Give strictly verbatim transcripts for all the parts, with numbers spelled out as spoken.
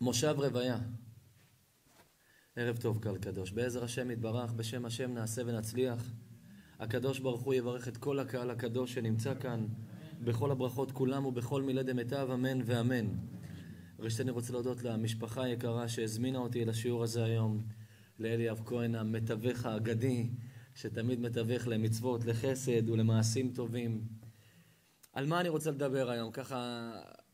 מושב רוויה. ערב טוב קהל קדוש. בעזר השם יתברך, בשם השם נעשה ונצליח. הקדוש ברוך הוא יברך את כל הקהל הקדוש שנמצא כאן, בכל הברכות כולם ובכל מילי דמיטב, אמן ואמן. ראשית אני רוצה להודות למשפחה היקרה שהזמינה אותי לשיעור הזה היום, לאליאב כהן המתווך האגדי, שתמיד מתווך למצוות, לחסד ולמעשים טובים. על מה אני רוצה לדבר היום? ככה,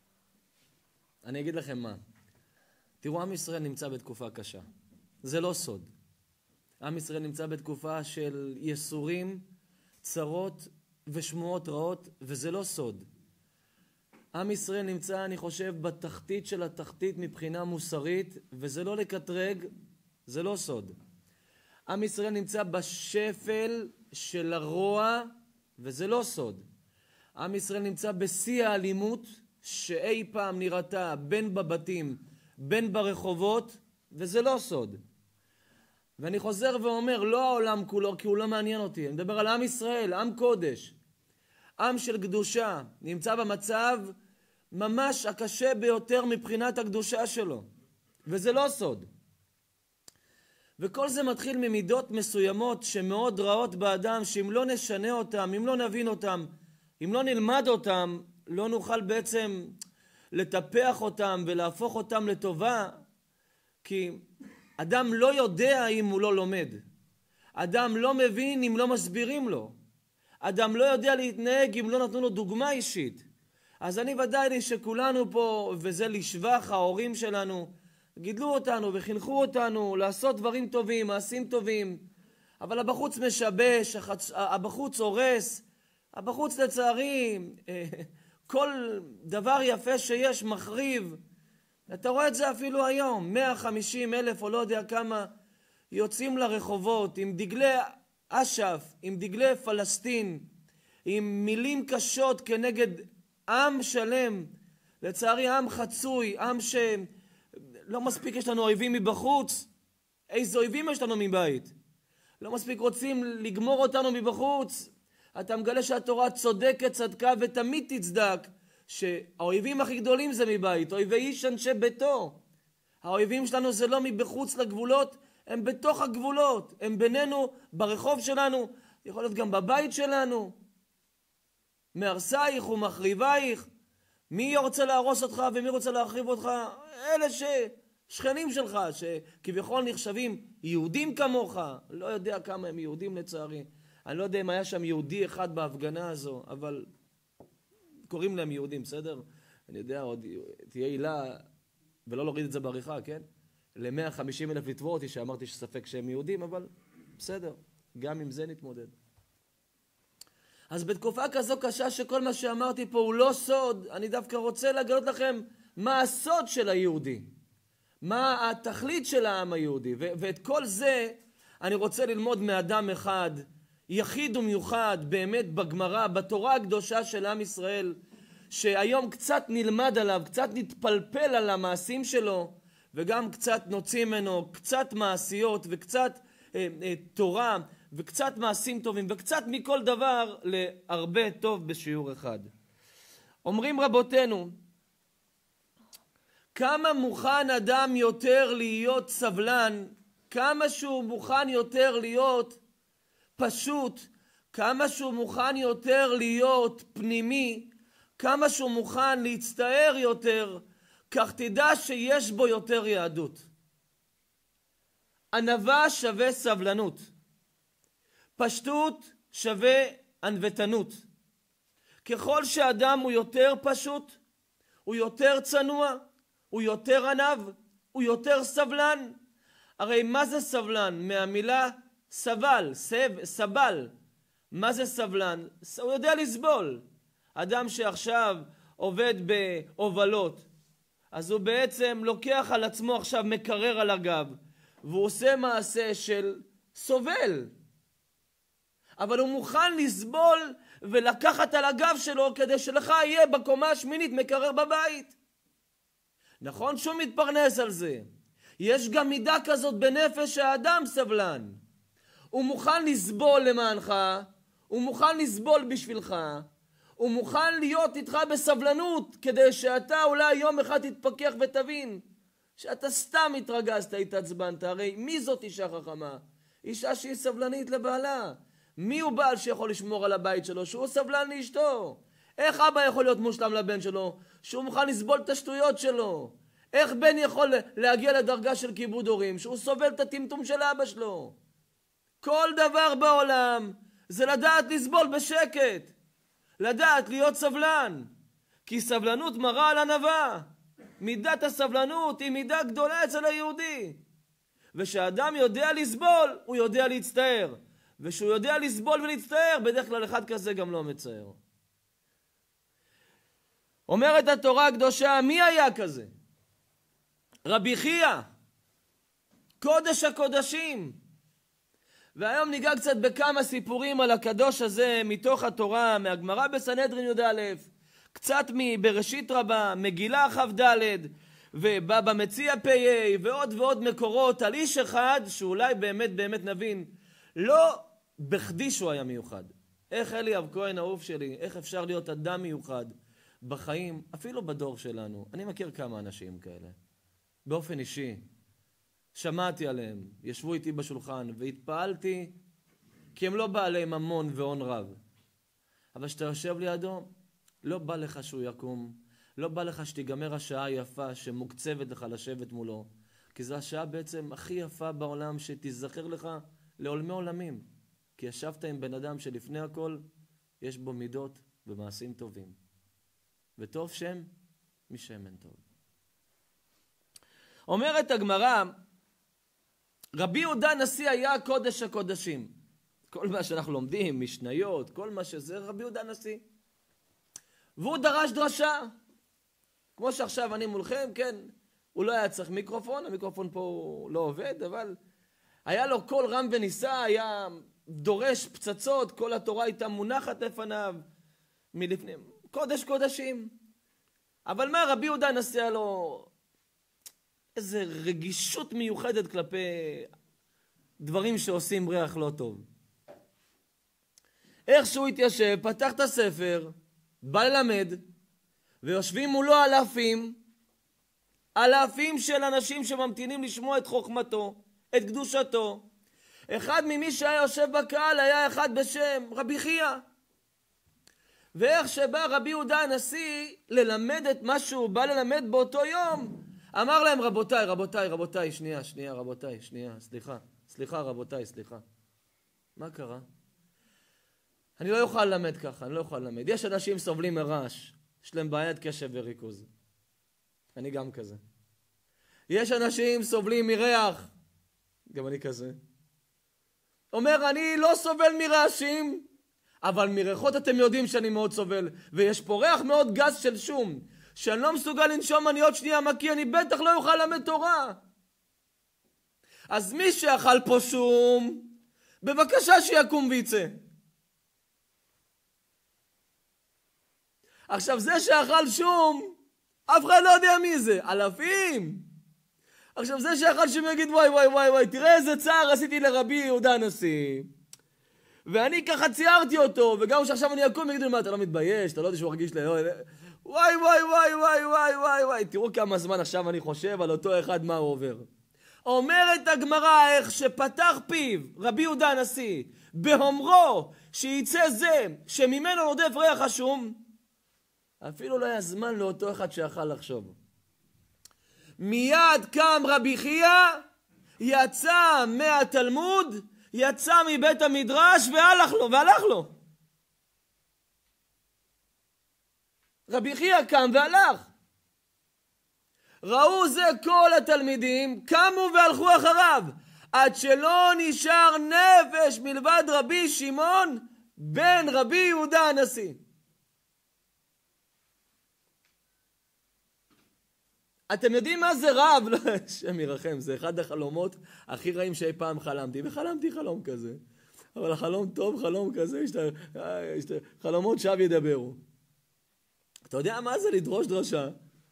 אני אגיד לכם מה. תראו, עם ישראל נמצא בתקופה קשה. זה לא סוד. עם ישראל נמצא בתקופה של יסורים, צרות ושמועות רעות, וזה לא סוד. עם ישראל נמצא, אני חושב, בתחתית של התחתית מבחינה מוסרית, וזה לא לקטרג, זה לא סוד. עם ישראל נמצא בשפל של הרוע, וזה לא סוד. עם ישראל נמצא בשיא האלימות שאי פעם נראתה בין בבתים, בין ברחובות, וזה לא סוד. ואני חוזר ואומר, לא העולם כולו, כי הוא לא מעניין אותי. אני מדבר על עם ישראל, עם קודש. עם של קדושה, נמצא במצב ממש הקשה ביותר מבחינת הקדושה שלו. וזה לא סוד. וכל זה מתחיל ממידות מסוימות שמאוד רעות באדם, שאם לא נשנה אותם, אם לא נבין אותם, אם לא נלמד אותם, לא נוכל בעצם לטפח אותם ולהפוך אותם לטובה, כי אדם לא יודע אם הוא לא לומד. אדם לא מבין אם לא מסבירים לו. אדם לא יודע להתנהג אם לא נתנו לו דוגמה אישית. אז אני ודאי לי שכולנו פה, וזה לשבח ההורים שלנו, גידלו אותנו וחינכו אותנו לעשות דברים טובים, מעשים טובים, אבל הבחוץ משבש, הבחוץ הורס, הבחוץ לצערי, כל דבר יפה שיש מחריב. אתה רואה את זה אפילו היום, מאה וחמישים אלף או לא יודע כמה יוצאים לרחובות עם דגלי אש"ף, עם דגלי פלסטין, עם מילים קשות כנגד עם שלם. לצערי עם חצוי, עם שלא מספיק יש לנו אויבים מבחוץ. איזה אויבים יש לנו מבית? לא מספיק רוצים לגמור אותנו מבחוץ. אתה מגלה שהתורה צודקת, צדקה ותמיד תצדק, שהאויבים הכי גדולים זה מבית, אויבי איש אנשי ביתו. האויבים שלנו זה לא מבחוץ לגבולות, הם בתוך הגבולות, הם בינינו, ברחוב שלנו, יכול להיות גם בבית שלנו. מהרסייך ומחריבייך, מי רוצה להרוס אותך ומי רוצה להחריב אותך? אלה ששכנים שלך, שכביכול נחשבים יהודים כמוך. לא יודע כמה הם יהודים לצערי. אני לא יודע אם היה שם יהודי אחד בהפגנה הזו, אבל קוראים להם יהודים, בסדר? אני יודע, עוד תהיה עילה, ולא להוריד את זה בעריכה, כן? ל-מאה וחמישים אלף לתבוע אותי שאמרתי שספק שהם יהודים, אבל בסדר, גם עם זה נתמודד. אז בתקופה כזו קשה שכל מה שאמרתי פה הוא לא סוד, אני דווקא רוצה לגלות לכם מה הסוד של היהודי, מה התכלית של העם היהודי, ו- ואת כל זה אני רוצה ללמוד מאדם אחד, יחיד ומיוחד באמת בגמרא, בתורה הקדושה של עם ישראל, שהיום קצת נלמד עליו, קצת נתפלפל על המעשים שלו, וגם קצת נוציא ממנו קצת מעשיות וקצת אה, אה, תורה וקצת מעשים טובים וקצת מכל דבר להרבה טוב בשיעור אחד. אומרים רבותינו, כמה מוכן אדם יותר להיות סבלן, כמה שהוא מוכן יותר להיות פשוט, כמה שהוא מוכן יותר להיות פנימי, כמה שהוא מוכן להצטער יותר, כך תדע שיש בו יותר יהדות. ענווה שווה סבלנות. פשטות שווה ענוותנות. ככל שאדם הוא יותר פשוט, הוא יותר צנוע, הוא יותר ענב, הוא יותר סבלן. הרי מה זה סבלן? מהמילה סבל, סב, סבל. מה זה סבלן? הוא יודע לסבול. אדם שעכשיו עובד בהובלות, אז הוא בעצם לוקח על עצמו עכשיו מקרר על הגב, והוא עושה מעשה של סובל. אבל הוא מוכן לסבול ולקחת על הגב שלו כדי שלך יהיה בקומה השמינית מקרר בבית. נכון שהוא מתפרנס על זה. יש גם מידה כזאת בנפש האדם סבלן. הוא מוכן לסבול למענך, הוא מוכן לסבול בשבילך, הוא מוכן להיות איתך בסבלנות כדי שאתה אולי יום אחד תתפכח ותבין שאתה סתם התרגזת, התעצבנת. הרי מי זאת אישה חכמה? אישה שהיא סבלנית לבעלה. מי הוא בעל שיכול לשמור על הבית שלו? שהוא סבלן לאשתו. איך אבא יכול להיות מושלם לבן שלו? שהוא מוכן לסבול את השטויות שלו. איך בן יכול להגיע לדרגה של כיבוד הורים? שהוא סובל את הטמטום של אבא שלו. כל דבר בעולם זה לדעת לסבול בשקט. לדעת להיות סבלן. כי סבלנות מראה על ענווה. מידת הסבלנות היא מידה גדולה אצל היהודי. ושאדם יודע לסבול, הוא יודע להצטער. ושהוא יודע לסבול ולהצטער, בדרך כלל אחד כזה גם לא מצער. אומרת התורה הקדושה, מי היה כזה? רבי חייא, קודש הקודשים. והיום ניגע קצת בכמה סיפורים על הקדוש הזה מתוך התורה, מהגמרא בסנהדרין י"א, קצת מבראשית רבה, מגילה כ"ד, ובבא מציעא פ"א, ועוד ועוד מקורות על איש אחד שאולי באמת באמת נבין, לא בכדי שהוא היה מיוחד. איך אליאב כהן אהוב שלי, איך אפשר להיות אדם מיוחד בחיים, אפילו בדור שלנו. אני מכיר כמה אנשים כאלה. באופן אישי, שמעתי עליהם, ישבו איתי בשולחן והתפעלתי, כי הם לא בעלי ממון והון רב. אבל כשאתה יושב לידו, לא בא לך שהוא יקום, לא בא לך שתיגמר השעה היפה שמוקצבת לך לשבת מולו, כי זו השעה בעצם הכי יפה בעולם שתזכר לך לעולמי עולמים. כי ישבת עם בן אדם שלפני הכל יש בו מידות ומעשים טובים. וטוב שם משמן טוב. אומרת הגמרא, רבי יהודה הנשיא היה קודש הקודשים. כל מה שאנחנו לומדים, משניות, כל מה שזה, רבי יהודה הנשיא. והוא דרש דרשה. כמו שעכשיו אני מולכם, כן, הוא לא היה צריך מיקרופון, המיקרופון פה לא עובד, אבל היה לו קול רם ונישא, היה דורש פצצות, כל התורה הייתה מונחת לפניו, מלפני, קודש קודשים. אבל מה, רבי יהודה הנשיא היה לו איזו רגישות מיוחדת כלפי דברים שעושים ריח לא טוב. איך שהוא התיישב, פתח את הספר, בא ללמד, ויושבים מולו אלפים, אלפים של אנשים שממתינים לשמוע את חוכמתו, את קדושתו. אחד ממי שהיה יושב בקהל היה אחד בשם רבי חייא. ואיך שבא רבי יהודה הנשיא ללמד את מה שהוא בא ללמד באותו יום, אמר להם, רבותיי, רבותיי, רבותיי, שנייה, שנייה, רבותיי, שנייה, סליחה, סליחה, רבותיי, סליחה. מה קרה? אני לא יכול ללמד ככה, אני לא יכול ללמד. יש אנשים סובלים מרעש, יש להם בעיית קשב וריכוז. אני גם כזה. יש אנשים סובלים מריח, גם אני כזה. אומר, אני לא סובל מרעשים, אבל מריחות אתם יודעים שאני מאוד סובל. ויש פה ריח מאוד גס של שום, שאני לא מסוגל לנשום, אני עוד שנייה מקיא, אני בטח לא יוכל ללמד תורה. אז מי שאכל פה שום, בבקשה שיקום ויצא. עכשיו זה שאכל שום, אף אחד לא יודע מי זה, אלפים. עכשיו זה שאכל שום יגיד, וואי וואי וואי וואי, תראה איזה צער עשיתי לרבי יהודה הנשיא. ואני ככה ציירתי אותו, וגם שעכשיו אני אקום ויגידו, מה, אתה לא מתבייש, אתה לא יודע שהוא רגיש לי, וואי וואי וואי וואי וואי וואי וואי, תראו כמה זמן עכשיו אני חושב על אותו אחד מה הוא עובר. אומרת הגמרא, איך שפתח פיו רבי יהודה הנשיא, בהומרו שיצא זה שממנו נודף ריח השום, אפילו לא היה זמן לאותו אחד שיכל לחשוב. מיד קם רבי חייא, יצא מהתלמוד, יצא מבית המדרש והלך לו, והלך לו. רבי חייא קם והלך. ראו זה כל התלמידים, קמו והלכו אחריו, עד שלא נשאר נפש מלבד רבי שמעון בן רבי יהודה הנשיא. אתם יודעים מה זה רב? שם ירחם, זה אחד החלומות הכי רעים שאי פעם חלמתי, וחלמתי חלום כזה. אבל החלום טוב, חלום כזה, חלומות שווא ידברו. אתה יודע מה זה לדרוש דרשה?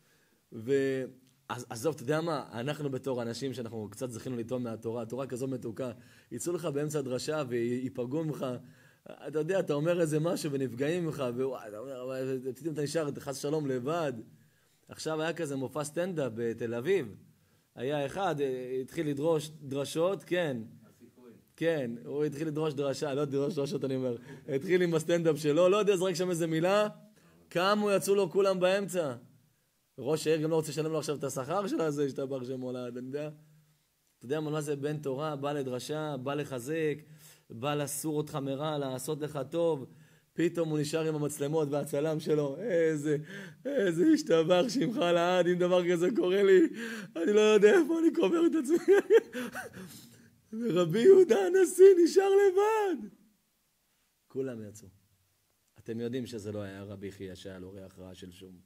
אז עזוב, אתה יודע מה? אנחנו בתור אנשים שאנחנו קצת זכינו לטעום מהתורה, התורה כזו מתוקה, יצאו לך באמצע דרשה ויפגעו ממך, אתה יודע, אתה אומר איזה משהו ונפגעים ממך, ווואי, אתה אומר, פתאום אתה נשאר, אתה חס שלום לבד. עכשיו היה כזה מופע סטנדאפ בתל אביב, היה אחד, התחיל לדרוש דרשות, כן. כן, הוא התחיל לדרוש דרשה, לא לדרוש דרשות אני אומר. התחיל עם הסטנדאפ שלו, לא יודע, זרק שם איזה מילה, קמו יצאו לו כולם באמצע. ראש העיר גם לא רוצה לשלם לו עכשיו את השכר של הזה, השתבח שם הולד, אני יודע. אתה יודע מה זה בן תורה, בא לדרשה, בא לחזק, בא לסור אותך מרע, לעשות לך טוב. פתאום הוא נשאר עם המצלמות והצלם שלו. איזה, איזה השתבח שמך לעד, אם דבר כזה קורה לי, אני לא יודע איפה אני קובר את עצמי. ורבי יהודה הנשיא נשאר לבד. כולם יצאו. אתם יודעים שזה לא היה רבי חייא שהיה לו ריח רע של שום.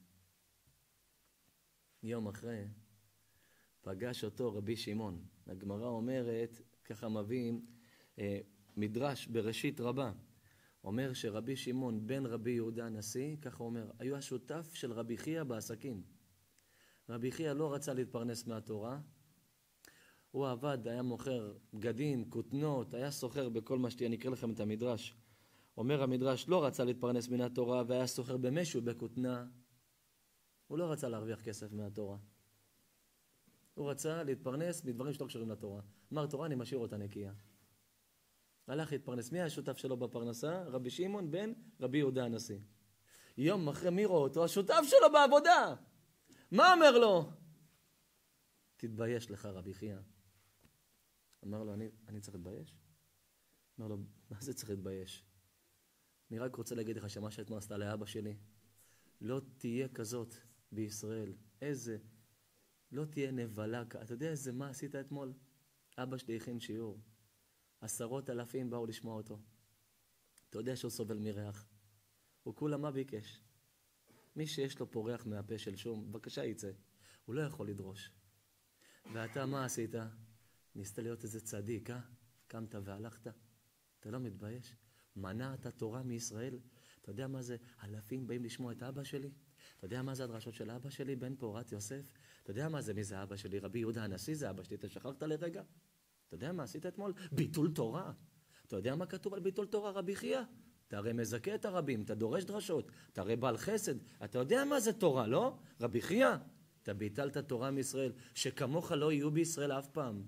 יום אחרי, פגש אותו רבי שמעון. הגמרא אומרת, ככה מביאים, אה, מדרש בראשית רבה. אומר שרבי שמעון בן רבי יהודה הנשיא, ככה אומר, היו השותף של רבי חייא בעסקים. רבי חייא לא רצה להתפרנס מהתורה, הוא עבד, היה מוכר בגדים, כותנות, היה סוחר בכל מה שתהיה, אני אקרא לכם את המדרש. אומר המדרש, לא רצה להתפרנס מן התורה והיה סוחר במשהו, בכותנה. הוא לא רצה להרוויח כסף מהתורה. הוא רצה להתפרנס מדברים שלא קשורים לתורה. אמר תורה, אני משאיר אותה נקייה. הלך להתפרנס. מי השותף שלו בפרנסה? רבי שמעון בן רבי יהודה הנשיא. יום אחרי מי רואה אותו? השותף שלו בעבודה. מה אומר לו? תתבייש לך רבי חייא. אמר לו, אני, אני צריך להתבייש? אמר לו, מה זה צריך להתבייש? אני רק רוצה להגיד לך שמה שאתמול עשתה לאבא שלי, לא תהיה כזאת בישראל. איזה, לא תהיה נבלה. אתה יודע איזה מה עשית אתמול? אבא שלי הכין שיעור. עשרות אלפים באו לשמוע אותו. אתה יודע שהוא סובל מריח. הוא כולה מה ביקש? מי שיש לו פה ריח מהפה של שום, בבקשה יצא. הוא לא יכול לדרוש. ואתה מה עשית? ניסת להיות איזה צדיק, אה? קמת והלכת? אתה לא מתבייש? מנעת תורה מישראל? אתה יודע מה זה? אלפים באים לשמוע את אבא שלי? אתה יודע מה זה הדרשות של אבא שלי, בן פורת יוסף? אתה יודע מה זה? מי זה אבא שלי? רבי יהודה הנשיא זה אבא שלי, אתה שכחת לרגע? אתה יודע מה עשית אתמול? ביטול תורה. אתה יודע מה כתוב על ביטול תורה, רבי חייא? אתה הרי מזכה את הרבים, אתה דורש דרשות, אתה הרי בעל חסד. אתה יודע מה זה תורה, לא? רבי חייא, אתה ביטלת תורה מישראל, שכמוך לא יהיו בישראל אף פעם.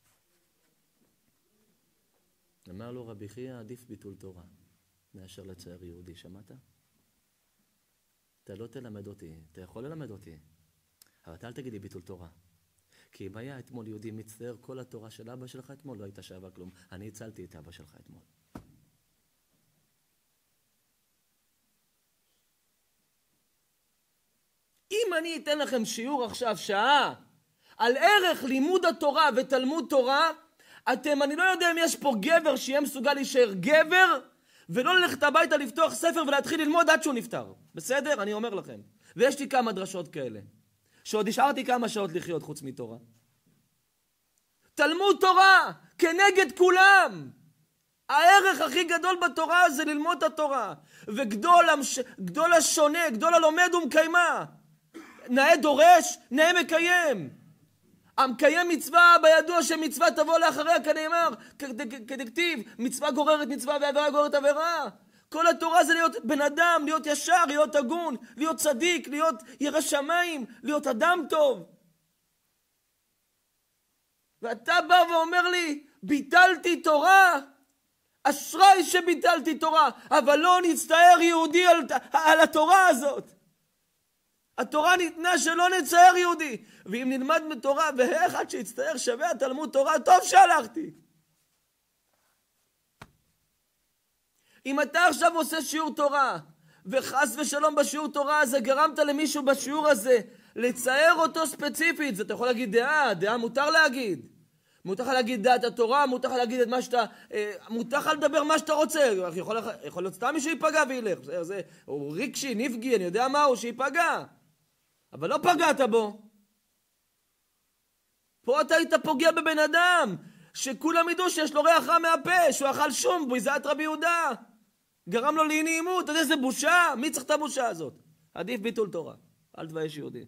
אמר לו רבי חייא, עדיף ביטול תורה מאשר לצייר יהודי, שמעת? אתה לא תלמד אותי, אתה יכול ללמד אותי, אבל אתה אל תגיד לי ביטול תורה. כי אם היה אתמול יהודי מצטער כל התורה של אבא שלך אתמול, לא היית שווה כלום. אני הצלתי את אבא שלך אתמול. אם אני אתן לכם שיעור עכשיו שעה על ערך לימוד התורה ותלמוד תורה, אתם, אני לא יודע אם יש פה גבר שיהיה מסוגל להישאר גבר, ולא ללכת הביתה לפתוח ספר ולהתחיל ללמוד עד שהוא נפטר. בסדר? אני אומר לכם. ויש לי כמה דרשות כאלה. שעוד השארתי כמה שעות לחיות חוץ מתורה. תלמוד תורה כנגד כולם. הערך הכי גדול בתורה זה ללמוד את התורה. וגדול המש... גדול השונה, גדול הלומד ומקיימה. נאה דורש, נאה מקיים. המקיים מצווה בידוע שמצווה תבוא לאחריה כנאמר, כדכתיב, מצווה גוררת מצווה ועבירה גוררת עבירה. כל התורה זה להיות בן אדם, להיות ישר, להיות הגון, להיות צדיק, להיות ירא שמיים, להיות אדם טוב. ואתה בא ואומר לי, ביטלתי תורה, אשרי שביטלתי תורה, אבל לא נצטער יהודי על, על התורה הזאת. התורה ניתנה שלא נצייר יהודי, ואם נלמד מתורה ואחד שיצטער שווה התלמוד תורה, טוב שהלכתי. אם אתה עכשיו עושה שיעור תורה, וחס ושלום בשיעור תורה הזה גרמת למישהו בשיעור הזה לצייר אותו ספציפית, זה אתה יכול להגיד דעה, דעה מותר להגיד. מותר לך להגיד דעת התורה, מותר לך להגיד את מה שאתה, מותר לך לדבר מה שאתה רוצה. יכול, יכול להיות סתם מישהו ייפגע וילך. זה, זה, הוא ריקשי, נפגי, אני יודע מה הוא, שיפגע. אבל לא פגעת בו. פה אתה היית פוגע בבן אדם, שכולם ידעו שיש לו ריח רע מהפה, שהוא אכל שום, ביזת רבי יהודה. גרם לו לאי נעימות, אתה יודע, זה בושה. מי צריך את הבושה הזאת? עדיף ביטול תורה. אל תבייש יהודי.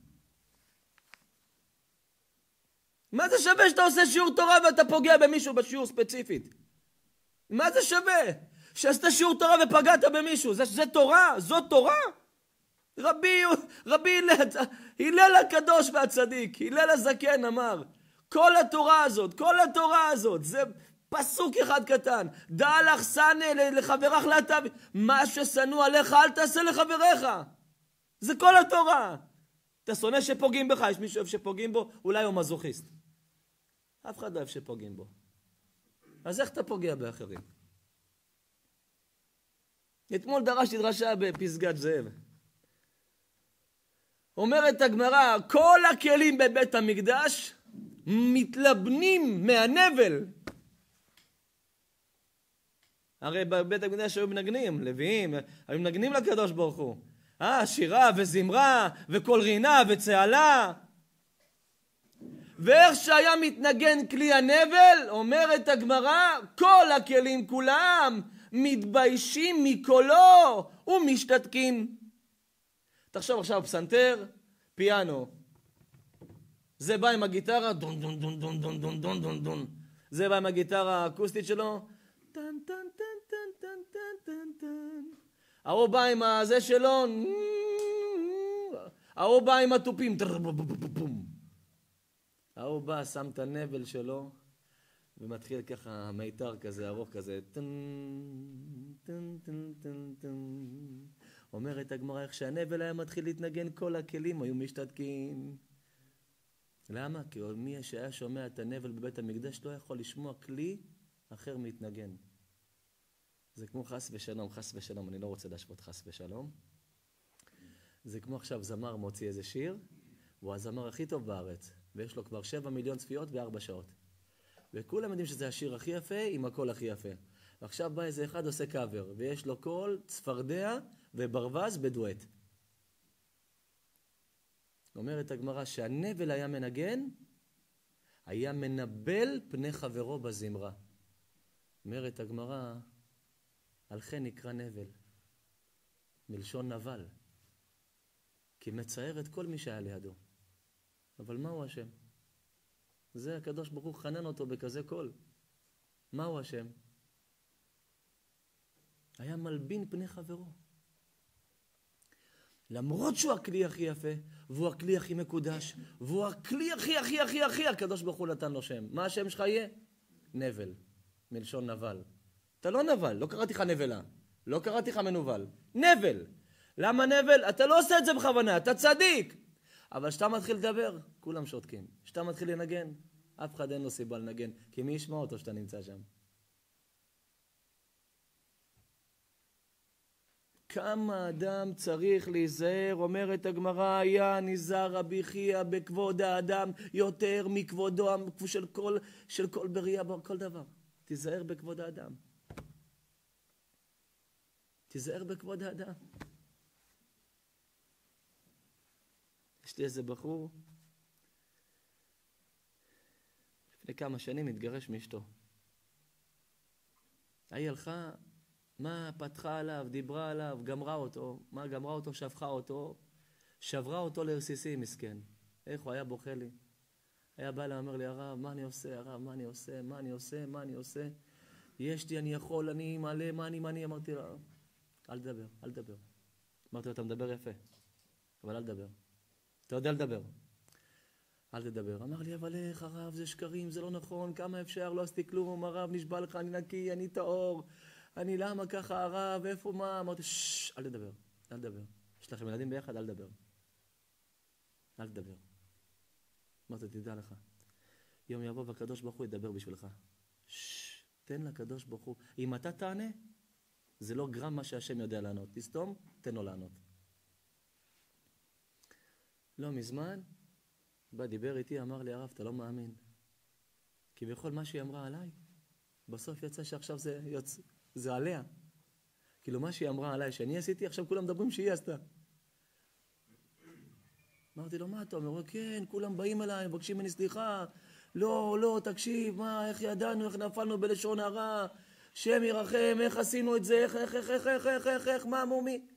מה זה שווה שאתה עושה שיעור תורה ואתה פוגע במישהו בשיעור ספציפית? מה זה שווה? שעשת שיעור תורה ופגעת במישהו, זה, זה תורה? זאת תורה? רבי, רבי הלל הקדוש והצדיק, הלל הזקן אמר, כל התורה הזאת, כל התורה הזאת, זה פסוק אחד קטן, דע לך שנא לחברך לא תעביד, מה ששנוא עליך אל תעשה לחבריך, זה כל התורה. אתה שונא שפוגעים בך, יש מישהו אוהב שפוגעים בו, אולי הוא מזוכיסט. אף אחד לא אוהב שפוגעים בו. אז איך אתה פוגע באחרים? אתמול דרשתי דרשה בפסגת זאב. אומרת הגמרא, כל הכלים בבית המקדש מתלבנים מהנבל. הרי בבית המקדש היו מנגנים, לוויים, היו מנגנים לקדוש ברוך הוא. אה, שירה וזמרה וקול רינה וצהלה. ואיך שהיה מתנגן כלי הנבל, אומרת הגמרא, כל הכלים כולם מתביישים מקולו ומשתתקים. תחשוב עכשיו פסנתר, פיאנו. זה בא עם הגיטרה, דון דון דון דון דון דון דון דון דון. זה בא עם הגיטרה האקוסטית שלו, טן טן טן טן טן טן טן טן. ההוא בא עם הזה שלו, ההוא בא עם הטופים, ההוא בא, שם את הנבל שלו, ומתחיל ככה מיתר כזה, ארוך כזה, טן טן טן טן טן. אומרת הגמרא, איך שהנבל היה מתחיל להתנגן, כל הכלים היו משתתקים. למה? כי מי שהיה שומע את הנבל בבית המקדש לא יכול לשמוע כלי אחר מתנגן. זה כמו חס ושלום, חס ושלום, אני לא רוצה להשוות חס ושלום. זה כמו עכשיו זמר מוציא איזה שיר, הוא הזמר הכי טוב בארץ, ויש לו כבר שבע מיליון צפיות וארבע שעות. וכולם יודעים שזה השיר הכי יפה עם הקול הכי יפה. ועכשיו בא איזה אחד עושה קאבר, ויש לו קול צפרדע וברווז בדואט. אומרת הגמרא שהנבל היה מנגן, היה מנבל פני חברו בזמרה. אומרת הגמרא, על כן נקרא נבל, מלשון נבל, כי מצער את כל מי שהיה לידו. אבל מה הוא השם? זה הקדוש ברוך הוא חנן אותו בכזה קול. מה הוא השם? היה מלבין פני חברו. למרות שהוא הכלי הכי יפה, והוא הכלי הכי מקודש, והוא הכלי הכי הכי הכי הכי, הקדוש ברוך הוא נתן לו שם. מה השם שלך יהיה? נבל, מלשון נבל. אתה לא נבל, לא קראתי לך נבלה, לא קראתי לך מנובל. נבל. למה נבל? אתה לא עושה את זה בכוונה, אתה צדיק. אבל כשאתה מתחיל לדבר, כולם שותקים. כשאתה מתחיל לנגן, אף אחד אין לו סיבה לנגן, כי מי ישמע אותו שאתה נמצא שם? כמה אדם צריך להיזהר, אומרת הגמרא, היה נזהר רבי חייא בכבוד האדם יותר מכבודו של כל, של כל בריאה, כל דבר. תיזהר בכבוד האדם. תיזהר בכבוד האדם. יש לי איזה בחור, לפני כמה שנים התגרש מאשתו. היא הלכה, מה פתחה עליו, דיברה עליו, גמרה אותו, מה גמרה אותו, שפכה אותו, שברה אותו לרסיסים, מסכן. איך הוא היה בוכה לי. היה בא לה, אומר לי, הרב, מה אני עושה, הרב, מה אני עושה, מה אני עושה, מה אני עושה. יש לי, אני יכול, אני מעלה, מה אני, מה אני, אמרתי לה, אל תדבר, אל תדבר. אמרתי לו, אתה מדבר יפה, אבל אל תדבר. אתה יודע לדבר. אל תדבר. אמר לי, אבל איך, הרב, זה שקרים, זה לא נכון, כמה אפשר, לא עשיתי כלום, הרב, נשבע לך, אני נקי, אני טהור, אני למה ככה, הרב, איפה, מה? אמרתי, ששש, אל תדבר, אל תדבר. יש לכם ילדים ביחד, אל תדבר. אל תדבר. אמרתי, תדע לך. יום יבוא והקדוש ברוך הוא ידבר בשבילך. ששש, תן לקדוש ברוך הוא. אם אתה תענה, זה לא גרם מה שהשם יודע לענות. תסתום, תן לו לענות. לא מזמן, בא דיבר איתי, אמר לי, הרב, אתה לא מאמין. כי בכל מה שהיא אמרה עליי, בסוף יצא שעכשיו זה, יוצ... זה עליה. כאילו מה שהיא אמרה עליי, שאני עשיתי, עכשיו כולם מדברים שהיא עשתה. אמרתי לו, מה אתה אומר? כן, כולם באים אליי, מבקשים ממני סליחה. לא, לא, תקשיב, מה, איך ידענו, איך נפלנו בלשון הרע, שם ירחם, איך עשינו את זה, איך, איך, איך, איך, איך, איך, איך, איך, מה, מומי?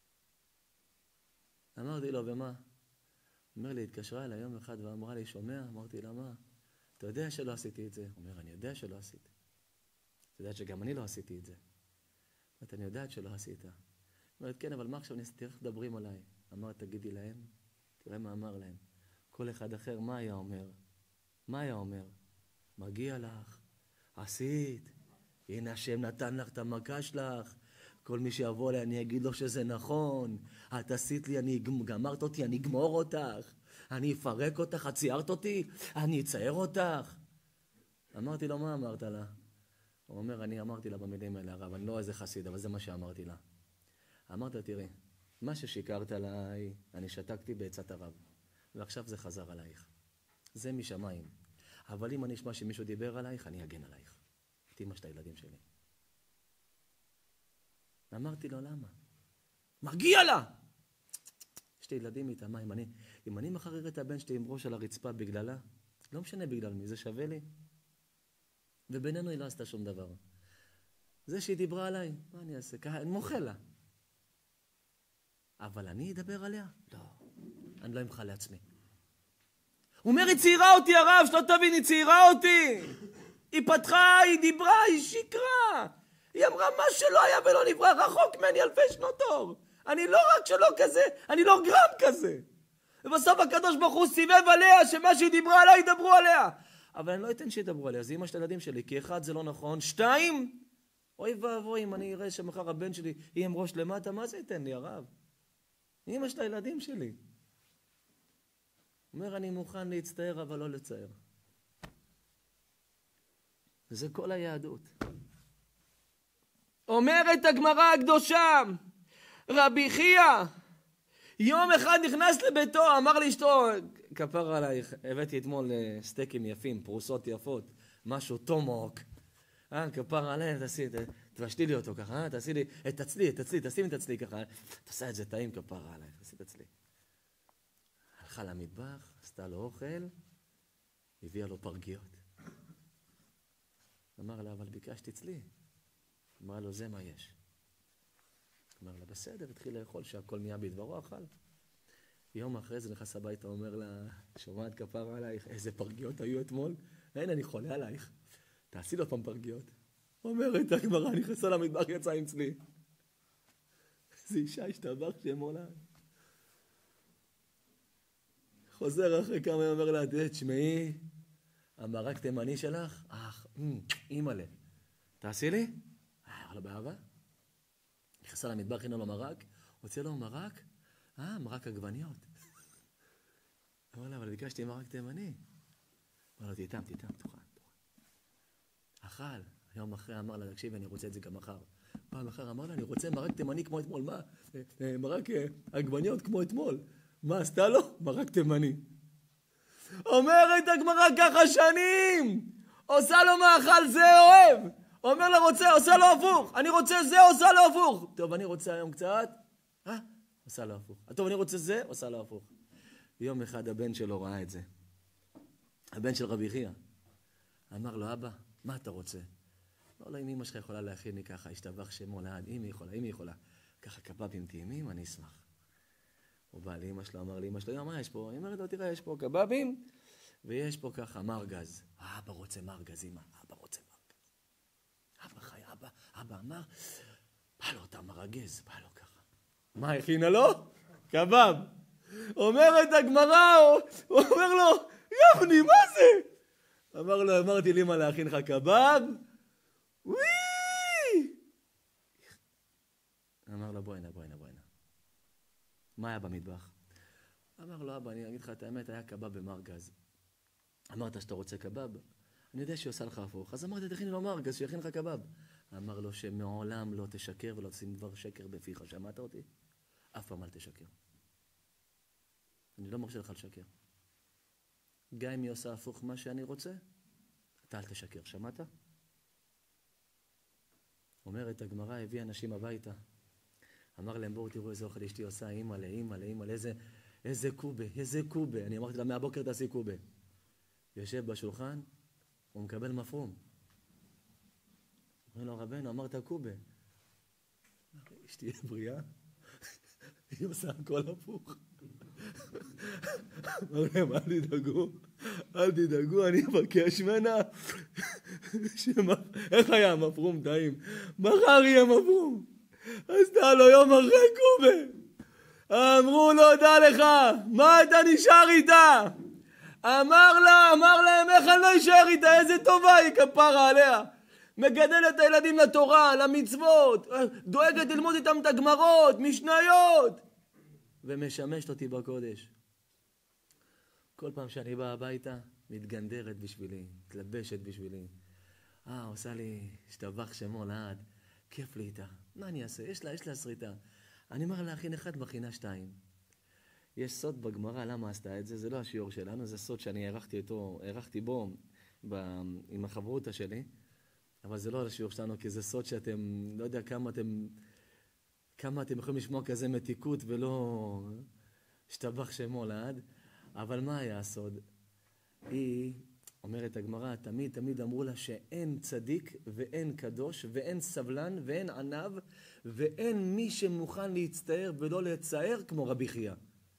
אמרתי לו, ומה? אומר לי, התקשרה אליי יום אחד ואמרה לי, שומע? אמרתי לה, מה? אתה יודע שלא עשיתי את זה? הוא אומר, אני יודע שלא עשיתי. אתה יודע שגם אני לא עשיתי את זה. אמרתי, אני יודעת שלא עשית. אומרת, כן, אבל מה עכשיו תראה איך מדברים עליי? אמר, תגידי להם, תראה מה אמר להם. כל אחד אחר, מה היה אומר? מה היה אומר? מגיע לך, עשית, הנה השם נתן לך את המכה שלך, כל מי שיבוא אליי אני אגיד לו שזה נכון, את עשית לי, אני גמרת אותי, אני אגמור אותך, אני אפרק אותך, את ציירת אותי, אני אצייר אותך. אמרתי לו, מה אמרת לה? הוא אומר, אני אמרתי לה במילים האלה, הרב, אני לא איזה חסיד, אבל זה מה שאמרתי לה. אמרת, תראי, מה ששיקרת עליי, אני שתקתי בעצת הרב, ועכשיו זה חזר עלייך. זה משמיים. אבל אם אני אשמע שמישהו דיבר עלייך, אני אגן עלייך. את אמא של הילדים שלי. אמרתי לו, למה? מגיע לה! יש לי ילדים איתה, מה, אם אני, אם אני מחר אראה את הבן שלי עם ראש על הרצפה בגללה, לא משנה בגלל מי, זה שווה לי. ובינינו היא לא עשתה שום דבר. זה שהיא דיברה עליי, מה אני אעשה? אני מוחה לה. אבל אני אדבר עליה? לא. אני לא אמחה לעצמי. הוא אומר, היא ציירה אותי הרב, שלא תבין, היא ציירה אותי. היא פתחה, היא דיברה, היא שיקרה. היא אמרה, מה שלא היה ולא נברא, רחוק ממני אלפי שנות אור. אני לא רק שלא כזה, אני לא גרם כזה. ובסוף הקדוש ברוך הוא סיבב עליה, שמה שהיא דיברה עליה, ידברו עליה. אבל אני לא אתן שידברו עליה, זה אמא של הילדים שלי, כי אחד זה לא נכון, שתיים, אוי ואבוי, אם אני אראה שמחר הבן שלי יהיה עם ראש למטה, מה זה ייתן לי הרב? אמא של הילדים שלי. אומר, אני מוכן להצטער, אבל לא לצער. זה כל היהדות. אומרת הגמרא הקדושה, רבי חייא, יום אחד נכנס לביתו, אמר לאשתו, כפר עלייך, הבאתי אתמול סטייקים יפים, פרוסות יפות, משהו טומוק. אה, כפר עלייך, תעשי, תבשתי לי אותו ככה, תעשי לי, תצלי, תצלי, תשימי תצלי ככה, תעשה את זה טעים כפר עלייך, תעשי תצלי. הלכה למטבח, עשתה לו אוכל, הביאה לו פרגיות. אמר לה, אבל ביקשתי אצלי. אמר לו, זה מה יש. אמר לה, בסדר, התחיל לאכול שהכל נהיה בדברו, אכל. יום אחרי זה נכנס הביתה, אומר לה, שומעת כפר עלייך, איזה פרגיות היו אתמול? אין, אני חולה עלייך. תעשי לו פעם פרגיות. אומרת הגמרא, נכנסה למטבח, יצא עם צלי. איזה אישה השתבח שמולה. חוזר אחרי כמה אומר לה, תשמעי, המרק תימני שלך? אך, אימא'לה. תעשי לי? אה, לא באהבה. נכנסה למטבח, הנה לו מרק, הוציא לו מרק, אה, מרק עגבניות. אמר לה, אבל ביקשתי מרק תימני. אמר לו, תיתם, תיתם, תוכל, תוכל. אכל, יום אחרי אמר לה, תקשיב, אני רוצה את זה גם מחר. פעם אחר אמר לה, אני רוצה מרק תימני כמו אתמול. מה? מרק עגבניות כמו אתמול. מה עשתה לו? מרק תימני. אומרת הגמרא ככה שנים, עושה לו מאכל זה אוהב. אומר לה רוצה, עושה לו הפוך. אני רוצה זה, עושה לו הפוך. טוב, אני רוצה היום קצת, אה? עושה לו הפוך. טוב, אני רוצה זה, עושה לו הפוך. יום אחד הבן שלו ראה את זה. הבן של רבי חייא. אמר לו, אבא, מה אתה רוצה? לא, לא, אם אמא שלך יכולה להכין לי ככה, השתבח שמו לעד, אם היא יכולה, אם היא יכולה. ככה קבבים טעימים, אני אשמח. הוא בא לאמא שלו, אמר לאמא שלו, מה יש פה? היא אומרת לו, תראה, יש פה קבבים, ויש פה ככה מרגז. אבא רוצה מרגז, אמא, אבא רוצה מרגז. אבא חי, אבא, אבא אמר, בא לו אותה מרגז, בא לו ככה. מה הכינה לו? קבב. אומרת הגמרא, הוא אומר לו, יבני, מה זה? אמר לו, אמרתי לי מה להכין לך קבב? וואי! אמר לו, בוא הנה, בוא הנה, בוא הנה. מה היה במטבח? אמר לו, אבא, אני אגיד לך את האמת, היה קבב במרגז. אמרת שאתה רוצה קבב? אני יודע שהיא עושה לך הפוך. אז אמרתי, תכין לו מרגז, שיכין לך קבב. אמר לו שמעולם לא תשקר ולא תשים דבר שקר בפיך. שמעת אותי? אף פעם אל תשקר. אני לא מרשה לך לשקר. גם אם היא עושה הפוך מה שאני רוצה, אתה אל תשקר. שמעת? אומרת הגמרא, הביא אנשים הביתה. אמר להם, בואו תראו איזה אוכל אשתי עושה, אימא לאימא לאימא, איזה, איזה קובה, איזה קובה. אני אמרתי לה, מהבוקר תעשי קובה. יושב בשולחן, הוא מקבל מפרום. אומר לו, רבנו, אמרת קובה. אשתי בריאה, היא עושה הכל הפוך. אמר להם, אל תדאגו, אל תדאגו, אני אבקש ממנה. איך היה המפרום טעים? מחר יהיה מפרום. עשתה לו יום אחרי קובה. אמרו לו, דע לך, מה אתה נשאר איתה? אמר לה, אמר להם, איך אני לא אשאר איתה? איזה טובה היא, כפרה עליה. מגדלת את הילדים לתורה, למצוות, דואגת ללמוד איתם את הגמרות, משניות, ומשמשת אותי בקודש. כל פעם שאני בא הביתה, מתגנדרת בשבילי, מתלבשת בשבילי. אה, עושה לי, השתבח שמו לעד, כיף לי איתה. מה אני אעשה? יש לה, יש לה שריטה. אני אומר לה, הכין אחד, מכינה שתיים. יש סוד בגמרא, למה עשתה את זה? זה לא השיעור שלנו, זה סוד שאני הערכתי אותו, הערכתי בו ב, עם החברותה שלי, אבל זה לא השיעור שלנו, כי זה סוד שאתם, לא יודע כמה אתם, כמה אתם יכולים לשמוע כזה מתיקות ולא השתבח שמו לעד. אבל מה היה הסוד? היא, אומרת הגמרא, תמיד תמיד אמרו לה שאין צדיק ואין קדוש ואין סבלן ואין ענב ואין מי שמוכן להצטער ולא לצער כמו רבי חייא.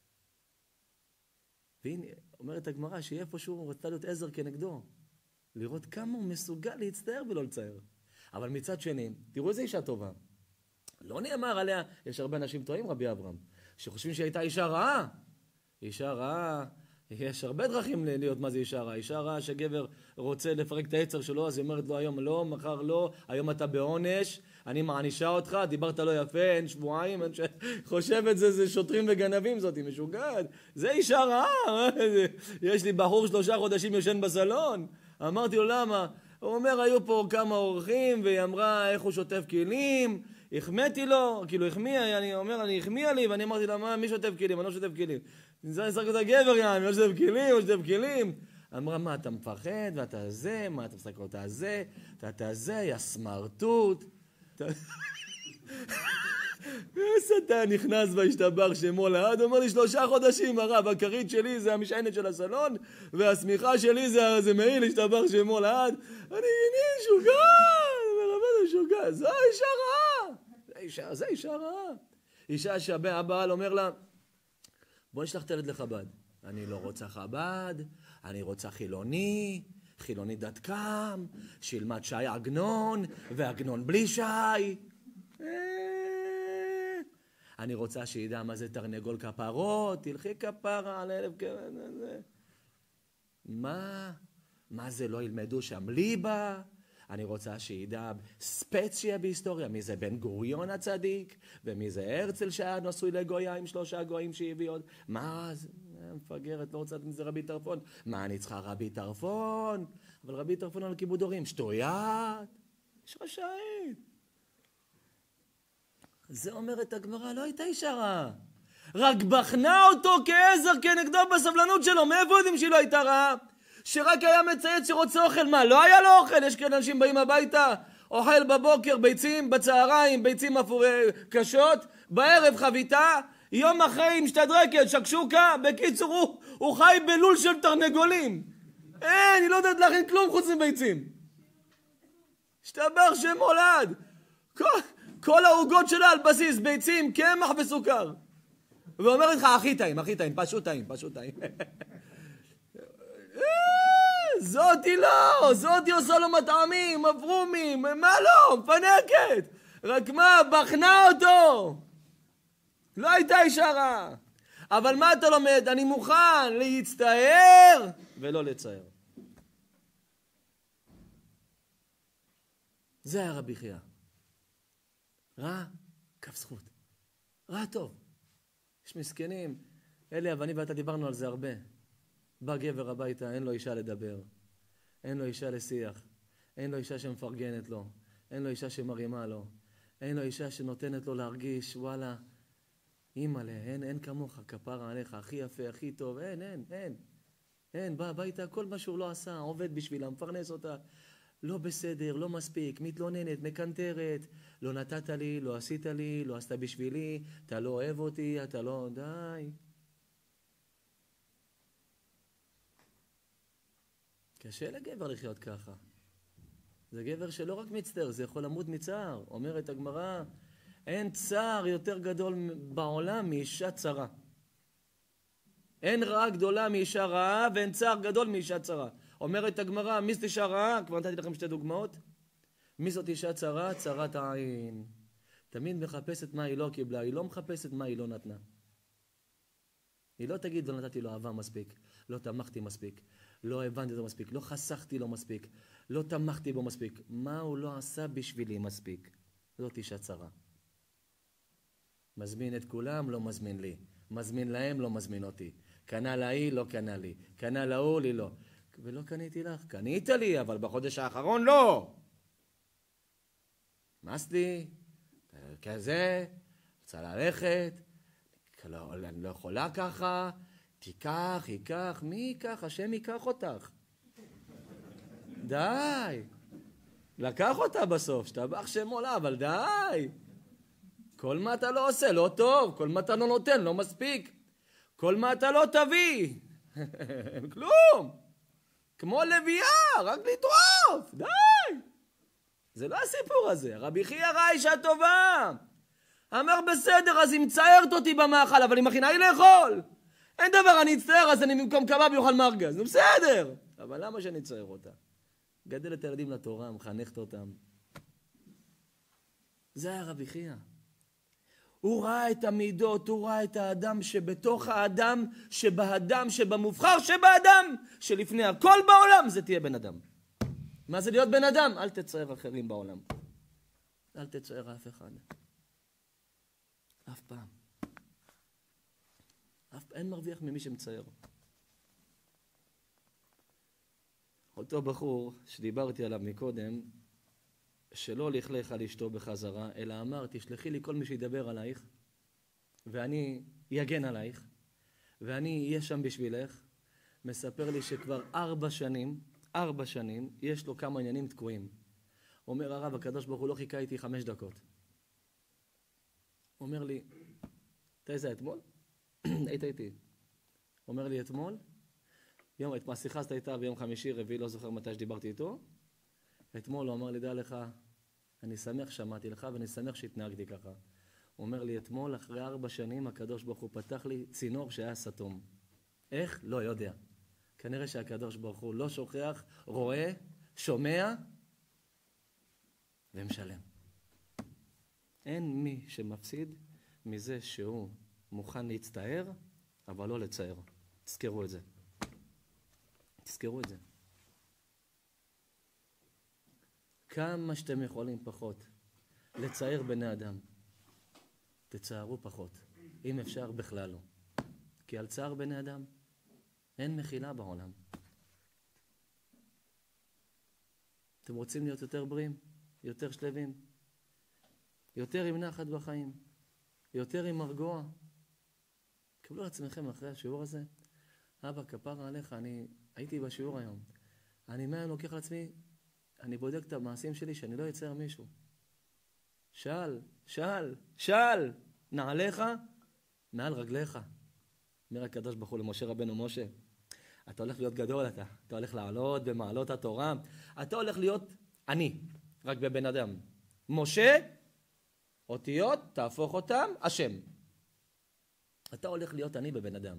והנה, אומרת הגמרא שאיפשהו הוא רצה להיות עזר כנגדו, לראות כמה הוא מסוגל להצטער ולא לצער. אבל מצד שני, תראו איזה אישה טובה. לא נאמר עליה, יש הרבה אנשים טועים, רבי אברהם, שחושבים שהייתה אישה רעה. אישה רעה, יש הרבה דרכים להיות מה זה אישה רעה. אישה רעה שגבר רוצה לפרק את היצר שלו, אז היא אומרת לו היום לא, מחר לא, היום אתה בעונש, אני מענישה אותך, דיברת לא יפה, אין שבועיים, אין ש... חושב את זה, זה שוטרים וגנבים, זאת היא משוגעת. זה אישה רעה, יש לי בחור שלושה חודשים יושן בסלון. אמרתי לו למה? הוא אומר, היו פה כמה אורחים, והיא אמרה איך הוא שוטף כלים, החמאתי לו, כאילו החמיאה, אני אומר, אני החמיאה לי, ואני אמרתי לה, מה, מי שוטף כלים? אני לא שוטף כלים. זה נשחק את הגבר, אני לא שוטף כלים, לא שוטף כלים. אמרה, מה, אתה מפחד, ואתה זה, מה, אתה מסתכל אותה זה, אתה זה, יא סמרטוט. אתה נכנס והשתבח שמו לעד, אומר לי שלושה חודשים הרב, הכרית שלי זה המשענת של הסלון, והסמיכה שלי זה, זה מעיל, השתבח שמו לעד. אני, אני שוגע, מרבד השוגע, זו אישה רעה, זה אישה, זה אישה רעה. אישה שהבעל אומר לה, בוא נשלח את הילד לחב"ד. אני לא רוצה חב"ד, אני רוצה חילוני, חילוני דתקם, שילמד שי עגנון, ועגנון בלי שי. אני רוצה שידע מה זה תרנגול כפרות, תלכי כפרה על אלף כזה. מה? מה זה לא ילמדו שם ליבה? אני רוצה שידע ספציה בהיסטוריה, מי זה בן גוריון הצדיק, ומי זה הרצל שהיה נשוי לגויה עם שלושה גויים שהביא עוד. מה זה? מפגרת, לא רוצה לדעת מזה רבי טרפון. מה אני צריכה רבי טרפון? אבל רבי טרפון על כיבוד הורים, שטוית, יש רשאית. זה אומרת הגמרא, לא הייתה אישה רעה. רק בחנה אותו כעזר כנגדו בסבלנות שלו. מאיפה יודעים שהיא לא הייתה רעה? שרק היה מצייץ שרוצה אוכל. מה, לא היה לו אוכל? יש כאלה אנשים באים הביתה, אוכל בבוקר ביצים, בצהריים ביצים קשות, בערב חביתה, יום אחרי עם שתדרקת, שקשוקה. בקיצור, הוא, הוא חי בלול של תרנגולים. אין, היא לא יודעת להכין כלום חוץ מביצים. השתבח שם הולד. כל... כל העוגות שלה על בסיס ביצים, קמח וסוכר. ואומרת לך, הכי טעים, הכי טעים, פשוט טעים, פשוט טעים. זאתי לא, זאתי עושה לו מטעמים, מברומים, מה לא, מפנקת. רק מה, בחנה אותו. לא הייתה אישה רעה. אבל מה אתה לומד? אני מוכן להצטער ולא לצער. זה היה רבי חייא. רע, כף זכות. רע טוב. יש מסכנים. אלי, ואני ואתה דיברנו על זה הרבה. בא גבר הביתה, אין לו אישה לדבר. אין לו אישה לשיח. אין לו אישה שמפרגנת לו. אין לו אישה שמרימה לו. אין לו אישה שנותנת לו להרגיש, וואלה, אימא'לה, אין, אין כמוך, כפרה עליך, הכי יפה, הכי טוב. אין, אין, אין. אין, בא הביתה, כל מה שהוא לא עשה, עובד בשבילה, מפרנס אותה. לא בסדר, לא מספיק, מתלוננת, מקנטרת, לא נתת לי, לא עשית לי, לא עשת בשבילי, אתה לא אוהב אותי, אתה לא... די. קשה לגבר לחיות ככה. זה גבר שלא רק מצטער, זה יכול למות מצער. אומרת הגמרא, אין צער יותר גדול בעולם מאישה צרה. אין רעה גדולה מאישה רעה, ואין צער גדול מאישה צרה. אומרת הגמרא, מי זאת אישה רעה? כבר נתתי לכם שתי דוגמאות. מי זאת אישה צרה? צרת העין. תמיד מחפשת מה היא לא קיבלה, היא לא מחפשת מה היא לא נתנה. היא לא תגיד, לא נתתי לו אהבה מספיק, לא תמכתי מספיק, לא הבנתי אותו מספיק, לא חסכתי לו מספיק, לא תמכתי בו מספיק. מה הוא לא עשה בשבילי מספיק? זאת אישה צרה. מזמין את כולם, לא מזמין לי. מזמין להם, לא מזמין אותי. קנה להיא, לא קנה לי. קנה להוא, לי לא. ולא קניתי לך. קנית לי, אבל בחודש האחרון לא. מס לי, כזה, רוצה ללכת, לא, אני לא יכולה ככה, תיקח, ייקח, מי ייקח? השם ייקח אותך. די. לקח אותה בסוף, שתבח שם עולה, אבל די. כל מה אתה לא עושה, לא טוב. כל מה אתה לא נותן, לא מספיק. כל מה אתה לא תביא. כלום. כמו לביאה, רק לטרוף. די. זה לא הסיפור הזה. רבי חייא ראה אישה טובה. אמר בסדר, אז היא מצערת אותי במאכל, אבל היא מכינה לי לאכול. אין דבר, אני אצטער, אז אני במקום קבב יאכל מרגז. זה בסדר. אבל למה שאני אצטער אותה? גדל את הילדים לתורה, מחנכת אותם. זה היה רבי חייא. הוא ראה את המידות, הוא ראה את האדם שבתוך האדם, שבאדם, שבמובחר שבאדם, שלפני הכל בעולם זה תהיה בן אדם. מה זה להיות בן אדם? אל תצער אחרים בעולם. אל תצער אף אחד. אף פעם. אף... אין מרוויח ממי שמצער. אותו בחור שדיברתי עליו מקודם, שלא לכלך על אשתו בחזרה, אלא אמר, תשלחי לי כל מי שידבר עלייך, ואני יגן עלייך, ואני אהיה שם בשבילך. מספר לי שכבר ארבע שנים, ארבע שנים, יש לו כמה עניינים תקועים. אומר הרב, הקדוש ברוך הוא לא חיכה איתי חמש דקות. אומר לי, אתה איזה אתמול? היית איתי. אומר לי אתמול, יום, את השיחה הזאת הייתה ביום חמישי, רביעי, לא זוכר מתי שדיברתי איתו. אתמול הוא אמר לי, דע לך, אני שמח שמעתי לך ואני שמח שהתנהגתי ככה. הוא אומר לי, אתמול אחרי ארבע שנים הקדוש ברוך הוא פתח לי צינור שהיה סתום. איך? לא יודע. כנראה שהקדוש ברוך הוא לא שוכח, רואה, שומע ומשלם. אין מי שמפסיד מזה שהוא מוכן להצטער, אבל לא לצער. תזכרו את זה. תזכרו את זה. כמה שאתם יכולים פחות לצער בני אדם, תצערו פחות. אם אפשר בכלל לא. כי על צער בני אדם אין מחילה בעולם. אתם רוצים להיות יותר בריאים? יותר שלווים? יותר עם נחת בחיים? יותר עם מרגוע? קבלו לעצמכם אחרי השיעור הזה. אבא, כפרה עליך, אני הייתי בשיעור היום. אני מהיום לוקח על עצמי, אני בודק את המעשים שלי שאני לא יצר מישהו. שאל, שאל, שאל, נעליך מעל רגליך. אומר הקדוש ברוך הוא למשה רבנו, משה, אתה הולך להיות גדול, אתה, אתה הולך לעלות במעלות התורה, אתה הולך להיות אני, רק בבן אדם. משה, אותיות, תהפוך אותם, השם. אתה הולך להיות אני בבן אדם.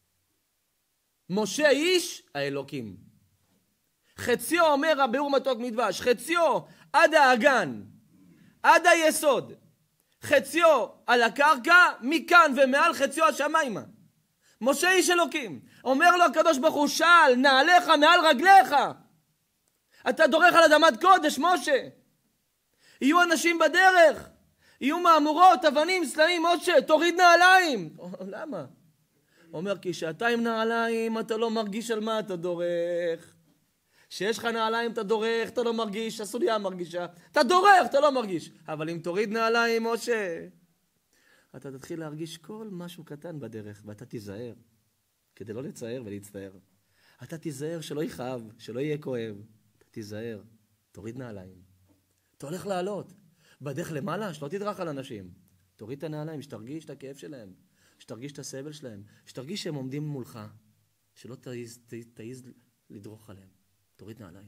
משה איש האלוקים. חציו אומר הביאור מתוק מדבש, חציו עד האגן, עד היסוד. חציו על הקרקע, מכאן ומעל חציו השמיימה. משה איש אלוקים. אומר לו הקדוש ברוך הוא, שאל נעליך מעל רגליך. אתה דורך על אדמת קודש, משה. יהיו אנשים בדרך, יהיו מאמורות, אבנים, סלעים, משה, תוריד נעליים. למה? אומר, כי שאתה עם נעליים, אתה לא מרגיש על מה אתה דורך. שיש לך נעליים, אתה דורך, אתה לא מרגיש, הסוליה מרגישה. אתה דורך, אתה לא מרגיש. אבל אם תוריד נעליים, משה, אתה תתחיל להרגיש כל משהו קטן בדרך, ואתה תיזהר, כדי לא לצער ולהצטער. אתה תיזהר שלא יכאב, שלא יהיה כואב. אתה תיזהר, תוריד נעליים. אתה הולך לעלות. בדרך למעלה, שלא תדרך על אנשים. תוריד את הנעליים, שתרגיש את הכאב שלהם. שתרגיש את הסבל שלהם, שתרגיש שהם עומדים מולך, שלא תעיז, תעיז לדרוך עליהם. תוריד נעליים.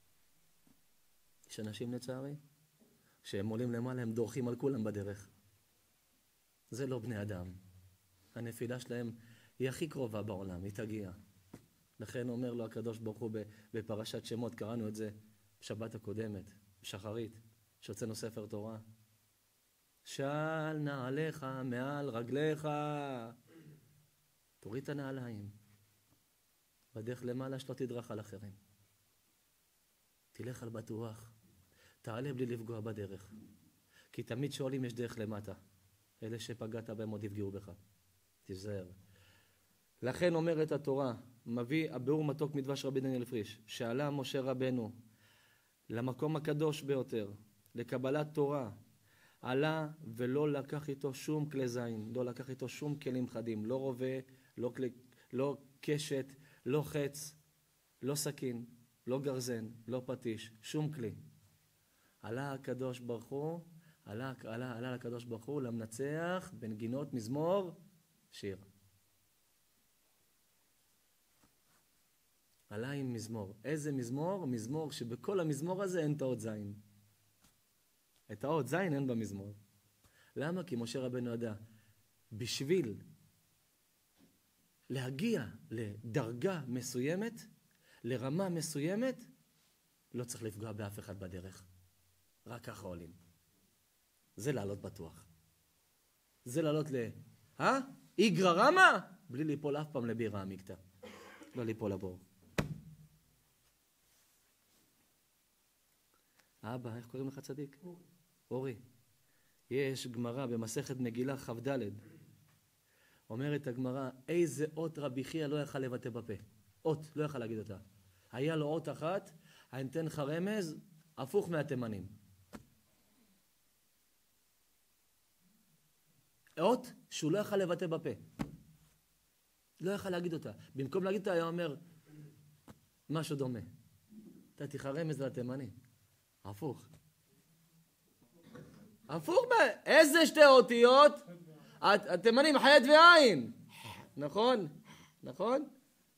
יש אנשים לצערי, שהם עולים למעלה, הם דורכים על כולם בדרך. זה לא בני אדם. הנפילה שלהם היא הכי קרובה בעולם, היא תגיע. לכן אומר לו הקדוש ברוך הוא בפרשת שמות, קראנו את זה בשבת הקודמת, בשחרית, שהוצאנו ספר תורה. שאל נעליך מעל רגליך. תוריד את הנעליים. בדרך למעלה שלא תדרך על אחרים. תלך על בטוח. תעלה בלי לפגוע בדרך. כי תמיד שואלים יש דרך למטה. אלה שפגעת בהם עוד יפגעו בך. תזהר. לכן אומרת התורה, מביא הביאור מתוק מדבש רבי דניאל פריש, שעלה משה רבנו למקום הקדוש ביותר, לקבלת תורה, עלה ולא לקח איתו שום כלי זין, לא לקח איתו שום כלים חדים, לא רובה, לא, כלי, לא קשת, לא חץ, לא סכין, לא גרזן, לא פטיש, שום כלי. עלה הקדוש ברוך הוא, עלה, עלה, עלה לקדוש ברוך הוא למנצח בנגינות מזמור שיר. עלה עם מזמור. איזה מזמור? מזמור שבכל המזמור הזה אין את האות זין. את האות זין אין במזמור. למה? כי משה רבנו ידע, בשביל להגיע לדרגה מסוימת, לרמה מסוימת, לא צריך לפגוע באף אחד בדרך. רק ככה עולים. זה לעלות בטוח. זה לעלות ל... אה? איגרא רמא? בלי ליפול אף פעם לבירא עמיקתא. לא ליפול לבור. אבא, איך קוראים לך צדיק? אורי. אורי. יש גמרא במסכת מגילה כ"ד. אומרת הגמרא, איזה אות רבי חייא לא יכל לבטא בפה. אות, לא יכל להגיד אותה. היה לו אות אחת, אני אתן לך רמז, הפוך מהתימנים. אות שהוא לא יכל לבטא בפה. לא יכל להגיד אותה. במקום להגיד אותה, היה אומר, משהו דומה. נתתי לך רמז לתימני. הפוך. הפוך, איזה שתי אותיות? התימנים חיית ועין. נכון? נכון?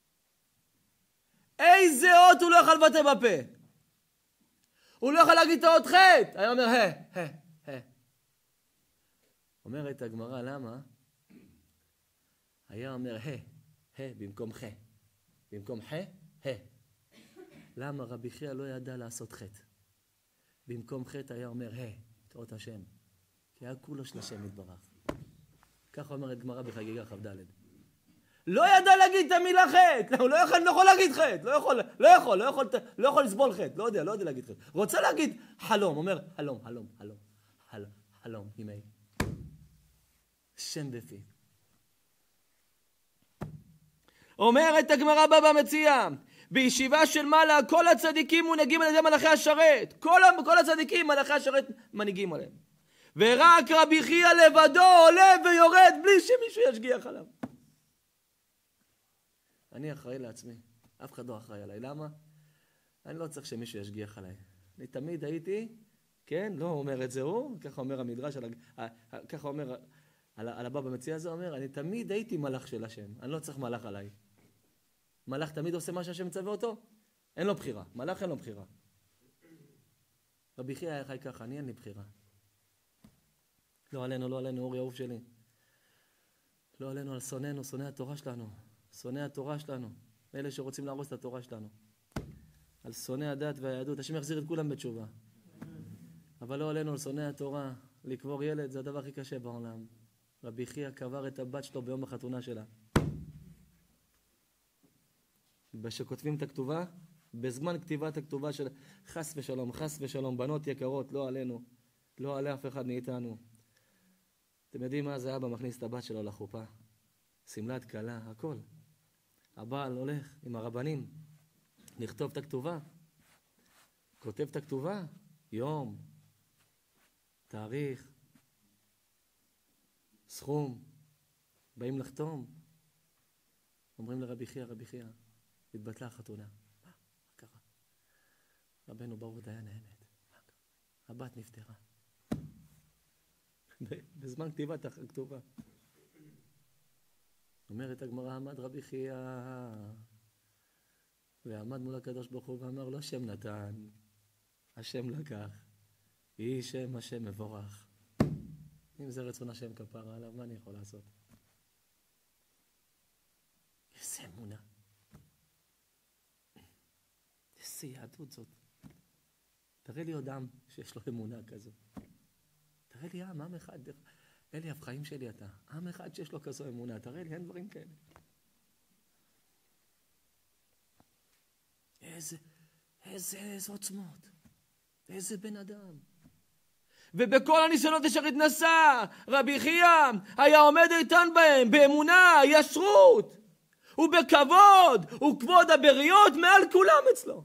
איזה אות הוא לא יכול לבטא בפה? הוא לא יכול להגיד את האות חטא. היה אומר, ה, ה, ה. אומרת הגמרא, למה? היה אומר, ה, ה, במקום ח. במקום ח, ה. למה רבי חייא לא ידע לעשות חטא? במקום חטא היה אומר, ה, את אות השם. כי היה כולו של השם יתברך. ככה אומרת גמרא בחגיגה כ"ד. לא ידע להגיד את המילה חטא. הוא לא יכול, לא יכול להגיד חטא. לא יכול, לא יכול, לא יכול, לא יכול לסבול חטא. לא יודע, לא יודע להגיד חטא. רוצה להגיד חלום. אומר, חלום, חלום, חלום, חלום, חלום, ימי. שם בפי. אומרת הגמרא בבא מציעא, בישיבה של מעלה כל הצדיקים מונהגים על ידי מלאכי השרת. כל, כל הצדיקים מלאכי השרת מנהיגים עליהם. ורק רבי חייא לבדו עולה ויורד בלי שמישהו ישגיח עליו. אני אחראי לעצמי. אף אחד לא אחראי עליי. למה? אני לא צריך שמישהו ישגיח עליי. אני תמיד הייתי, כן, לא אומר את זה הוא, ככה אומר המדרש, ככה אומר על, על הבבא מציעא הזה, אומר, אני תמיד הייתי מלאך של השם. אני לא צריך מלאך עליי. מלאך תמיד עושה מה שהשם מצווה אותו? אין לו בחירה. מלאך אין לו בחירה. רבי חייא היה חי ככה, אני אין לי בחירה. לא עלינו, לא עלינו, אורי אהוב שלי. לא עלינו, על שונאינו, שונאי התורה שלנו. שונאי התורה שלנו. אלה שרוצים להרוס את התורה שלנו. על שונאי הדת והיהדות. השם יחזיר את כולם בתשובה. אבל לא עלינו, על שונאי התורה. לקבור ילד זה הדבר הכי קשה בעולם. רבי חייא קבר את הבת שלו ביום החתונה שלה. כשכותבים את הכתובה, בזמן כתיבת הכתובה של חס ושלום, חס ושלום, בנות יקרות, לא עלינו, לא עלי אף אחד מאיתנו. אתם יודעים מה זה? אבא מכניס את הבת שלו לחופה, סמלת קלה, הכל. הבעל הולך עם הרבנים, לכתוב את הכתובה, כותב את הכתובה, יום, תאריך, סכום, באים לחתום, אומרים לרבי חייא, רבי חייא, התבטלה החתונה. מה? מה קרה? רבנו ברוך דיין האמת. מה קרה? הבת נפטרה. בזמן כתיבת הכתובה. אומרת הגמרא, עמד רבי חייא ועמד מול הקדוש ברוך הוא ואמר, לא שם נתן, השם לקח. יהי שם השם מבורך. אם זה רצון השם כפרה עליו, מה אני יכול לעשות? איזה אמונה. איזה יהדות זאת. תראה לי עוד עם שיש לו אמונה כזו. תראה לי עם, עם אחד. אלי, החיים שלי אתה. עם אחד שיש לו כזו אמונה. תראה לי, אין דברים כאלה. איזה, איזה, איזה עוצמות. איזה בן אדם. ובכל הניסיונות אשר התנסה, רבי חייא היה עומד איתן בהם, באמונה, ישרות, ובכבוד, וכבוד הבריות מעל כולם אצלו.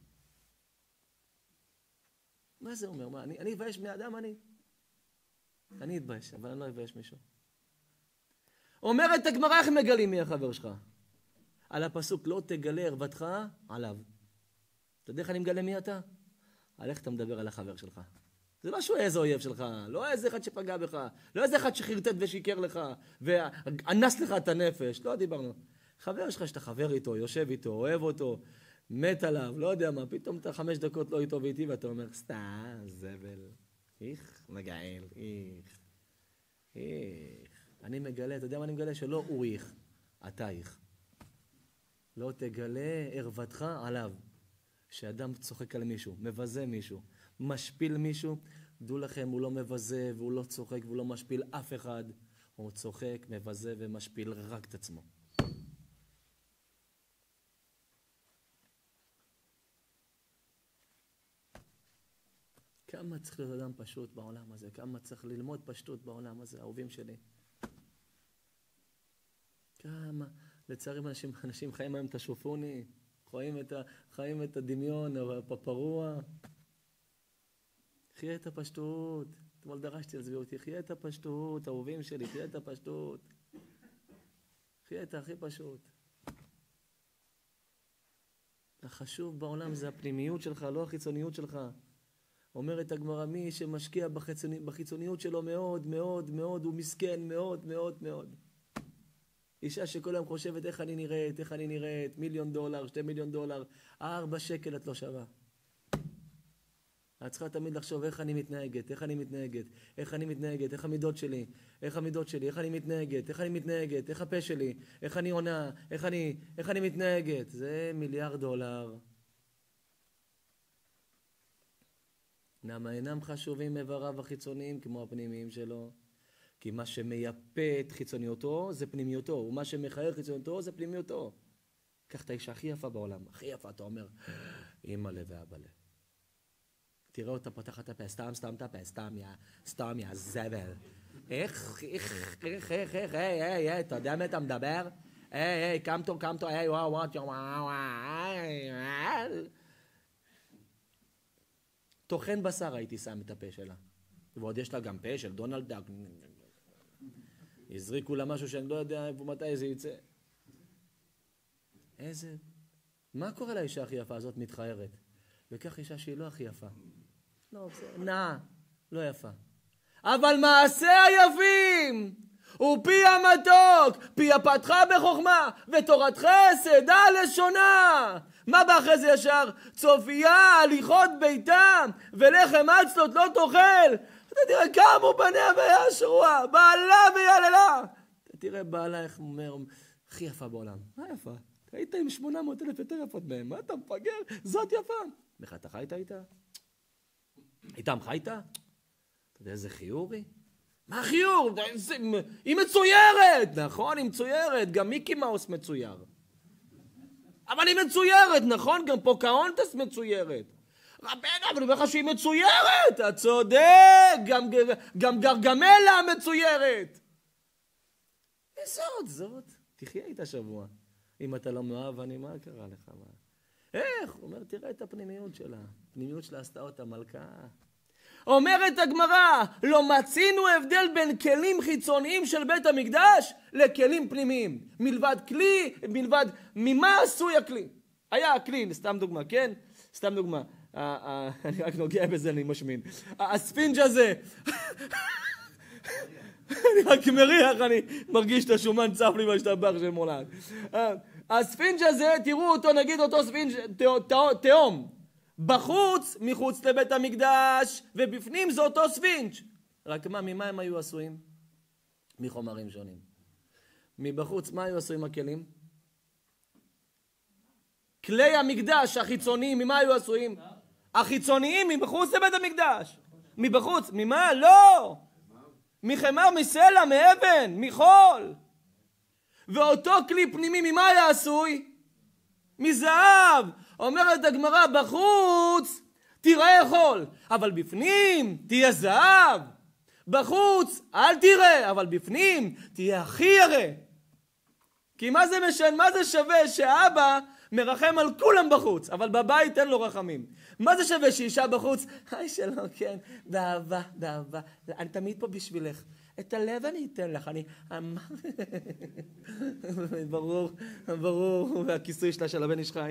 מה זה אומר? מה, אני, אני אבייש בני אדם, אני? אני אתבייש, אבל אני לא אבייש מישהו. אומרת הגמרא, איך מגלים מי החבר שלך? על הפסוק, לא תגלה ערוותך עליו. אתה יודע איך אני מגלה מי אתה? על איך אתה מדבר על החבר שלך. זה לא שהוא איזה אויב שלך, לא איזה אחד שפגע בך, לא איזה אחד שחרטט ושיקר לך, ואנס לך את הנפש, לא דיברנו. חבר שלך שאתה חבר איתו, יושב איתו, אוהב אותו, מת עליו, לא יודע מה, פתאום אתה חמש דקות לא איתו ואיתי, ואתה אומר, סתם, זבל, איך, מגעיל, איך, איך. אני מגלה, אתה יודע מה אני מגלה? שלא הוא איך, אתה איך. לא תגלה ערוותך עליו. שאדם צוחק על מישהו, מבזה מישהו, משפיל מישהו, דעו לכם, הוא לא מבזה והוא לא צוחק והוא לא משפיל אף אחד. הוא צוחק, מבזה ומשפיל רק את עצמו. כמה צריך להיות אדם פשוט בעולם הזה, כמה צריך ללמוד פשטות בעולם הזה, אהובים שלי. כמה, לצערי אנשים, אנשים חיים היום את השופוני, חיים את, ה, חיים את הדמיון, הפפרוע. חיה את הפשטות. אתמול דרשתי על זה ואותי, חיה את הפשטות, אהובים שלי, חיה את הפשטות. חיה את הכי פשוט. החשוב בעולם זה הפנימיות שלך, לא החיצוניות שלך. אומרת הגמרא, מי שמשקיע בחיצוני, בחיצוניות שלו מאוד, מאוד, מאוד, הוא מסכן מאוד, מאוד, מאוד. אישה שכל היום חושבת איך אני נראית, איך אני נראית, מיליון דולר, שתי מיליון דולר, ארבע שקל את לא שווה. את צריכה תמיד לחשוב איך אני מתנהגת, איך אני מתנהגת, איך אני מתנהגת, איך המידות שלי, איך המידות שלי, איך אני מתנהגת, איך אני מתנהגת, איך הפה שלי, איך אני עונה, איך אני, איך אני מתנהגת. זה מיליארד דולר. למה אינם חשובים איבריו החיצוניים כמו הפנימיים שלו? כי מה שמייפה את חיצוניותו זה פנימיותו, ומה שמחייך חיצוניותו זה פנימיותו. קח את האישה הכי יפה בעולם, הכי יפה, אתה אומר, אמא לב ואבא לב. תראה אותה פותחת את הפה, סתם, סתם את הפה, סתם, יא, סתם, יא, זבל. איך, איך, איך, איך, איך, היי, היי, היי, אתה יודע מה אתה מדבר? היי, היי, קמתו, קמתו, היי, וואו, וואו, וואו, וואו. תוכן בשר הייתי שם את הפה שלה. ועוד יש לה גם פה של דונלד דאק. הזריקו לה משהו שאני לא יודע איפה מתי זה יצא. איזה... מה קורה לאישה הכי יפה הזאת מתחיירת? וכך אישה שהיא לא הכי יפה. לא, בסדר. נאה, לא יפה. אבל מעשה היפים! ופי המתוק, פי הפתחה בחוכמה, ותורתך שדה לשונה. מה בא אחרי זה ישר? צופיה, הליכות ביתם, ולחם אצלות לא תאכל. אתה תראה קמו בניה ויאשרוה, בעלה ויללה. אתה תראה בעלה איך אומר, הכי יפה בעולם. מה יפה? היית עם שמונה מאות אלף יותר יפות מהם, מה אתה מפגר? זאת יפה. איך אתה חיית איתה? איתם חיית? אתה יודע איזה חיור היא? מה חיור? היא מצוירת! נכון, היא מצוירת. גם מיקי מאוס מצויר. אבל היא מצוירת, נכון? גם פוקהונטס מצוירת. רבנו, אבל אני אומר לך שהיא מצוירת! אתה צודק! גם, גם גרגמלה מצוירת! זאת, זאת. תחיה איתה שבוע. אם אתה לא מאוהב, אני מה קרה לך? מה? איך? הוא אומר, תראה את הפנימיות שלה. הפנימיות שלה עשתה אותה מלכה. אומרת הגמרא, לא מצינו הבדל בין כלים חיצוניים של בית המקדש לכלים פנימיים. מלבד כלי, מלבד ממה עשוי הכלי. היה הכלי, סתם דוגמה, כן? סתם דוגמה. אני רק נוגע בזה, אני משמין. הספינג' הזה, אני רק מריח, אני מרגיש את השומן צף לי והשתבח של מולד. הספינג' הזה, תראו אותו, נגיד אותו ספינג' תאום. בחוץ, מחוץ לבית המקדש, ובפנים זה אותו ספינג'. רק מה, ממה הם היו עשויים? מחומרים שונים. מבחוץ, מה היו עשויים הכלים? כלי המקדש החיצוניים, ממה היו עשויים? החיצוניים, מבחוץ לבית המקדש. מבחוץ, ממה? לא! מחמר, מסלע, מאבן, מחול. ואותו כלי פנימי, ממה היה עשוי? מזהב. אומרת הגמרא, בחוץ תראה חול, אבל בפנים תהיה זהב. בחוץ אל תראה, אבל בפנים תהיה הכי ירא. כי מה זה משנה, מה זה שווה שאבא מרחם על כולם בחוץ, אבל בבית אין לו רחמים? מה זה שווה שאישה בחוץ, היי שלום, כן, באהבה, באהבה, אני תמיד פה בשבילך, את הלב אני אתן לך, אני... ברור, ברור, והכיסוי שלה של הבן איש חי.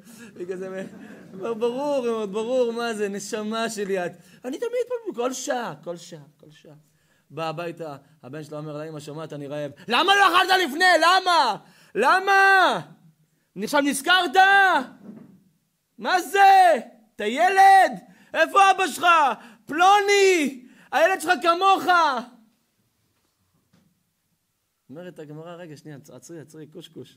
ברור, ברור, מה זה, נשמה שלי את. אני תמיד פה, כל שעה, כל שעה, כל שעה. בא הביתה, הבן שלה אומר, לאמא, שומעת, אני רעב. למה לא אכלת לפני? למה? למה? עכשיו נזכרת? מה זה? אתה ילד? איפה אבא שלך? פלוני! הילד שלך כמוך! אומרת הגמרא, רגע, שנייה, עצרי, עצרי, קוש קוש.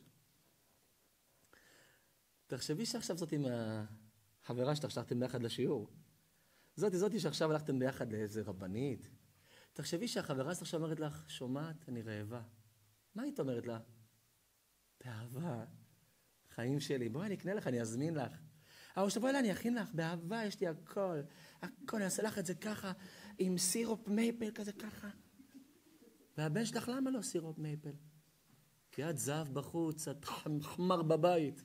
תחשבי שעכשיו זאת עם החברה שלך שהלכתם ביחד לשיעור. זאתי, זאתי שעכשיו הלכתם ביחד לאיזה רבנית. תחשבי שהחברה שלך שאומרת לך, שומעת, אני רעבה. מה היית אומרת לה? באהבה, חיים שלי, בואי אני אקנה לך, אני אזמין לך. אבל שבואי לה, אני אכין לך, באהבה יש לי הכל. הכל, אני אעשה לך את זה ככה, עם סירופ מייפל כזה ככה. והבן שלך, למה לא סירופ מייפל? כי את זהב בחוץ, את חמר בבית.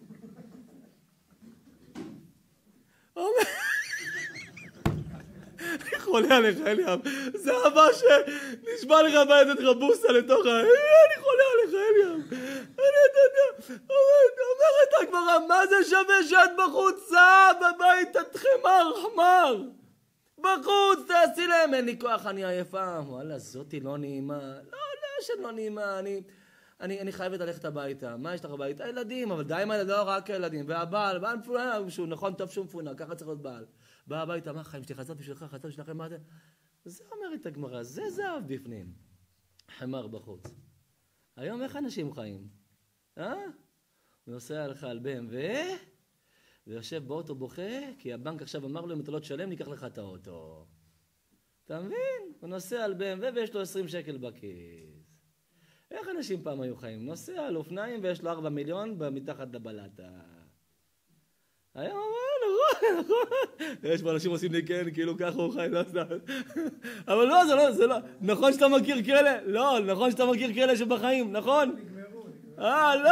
אני חולה עליך, אליאב. זה אהבה שנשבע לך בית את רבוסה לתוך ה... אני חולה עליך, אליאב. אני, אתה יודע, אומרת הגמרא, מה זה שווה שאת בחוץ? זהב בבית, את חמר, חמר. בחוץ, תעשי להם, אין לי כוח, אני עייפה. וואלה, זאתי לא נעימה. לא, לא, שלא נעימה, אני... אני, אני חייבת ללכת הביתה. מה יש לך הביתה? הילדים, אבל די מה, לא רק הילדים. והבעל, בעל מפונק, שהוא נכון טוב שהוא מפונק, ככה צריך להיות בעל. בא הביתה, מה חיים שלי, חזרת בשבילך, חזרת בשבילכם, מה זה? זה אומרת הגמרא, זה זהב בפנים. חמר בחוץ. היום איך אנשים חיים? אה? הוא נוסע לך על בי אם דאבליו, ויושב באוטו בוכה, כי הבנק עכשיו אמר לו, אם אתה לא תשלם, ניקח לך את האוטו. אתה מבין? הוא נוסע על בי אם דאבליו ויש לו עשרים שקל בכיס. איך אנשים פעם היו חיים? נוסע על אופניים ויש לו ארבע מיליון מתחת לבלטה. היום נכון, נכון. יש פה אנשים עושים לי כן, כאילו ככה הוא חי, לא סתם. אבל לא, זה לא, זה לא. נכון שאתה מכיר כאלה? לא, נכון שאתה מכיר כאלה שבחיים, נכון? נגמרו, נגמרו. אה, לא.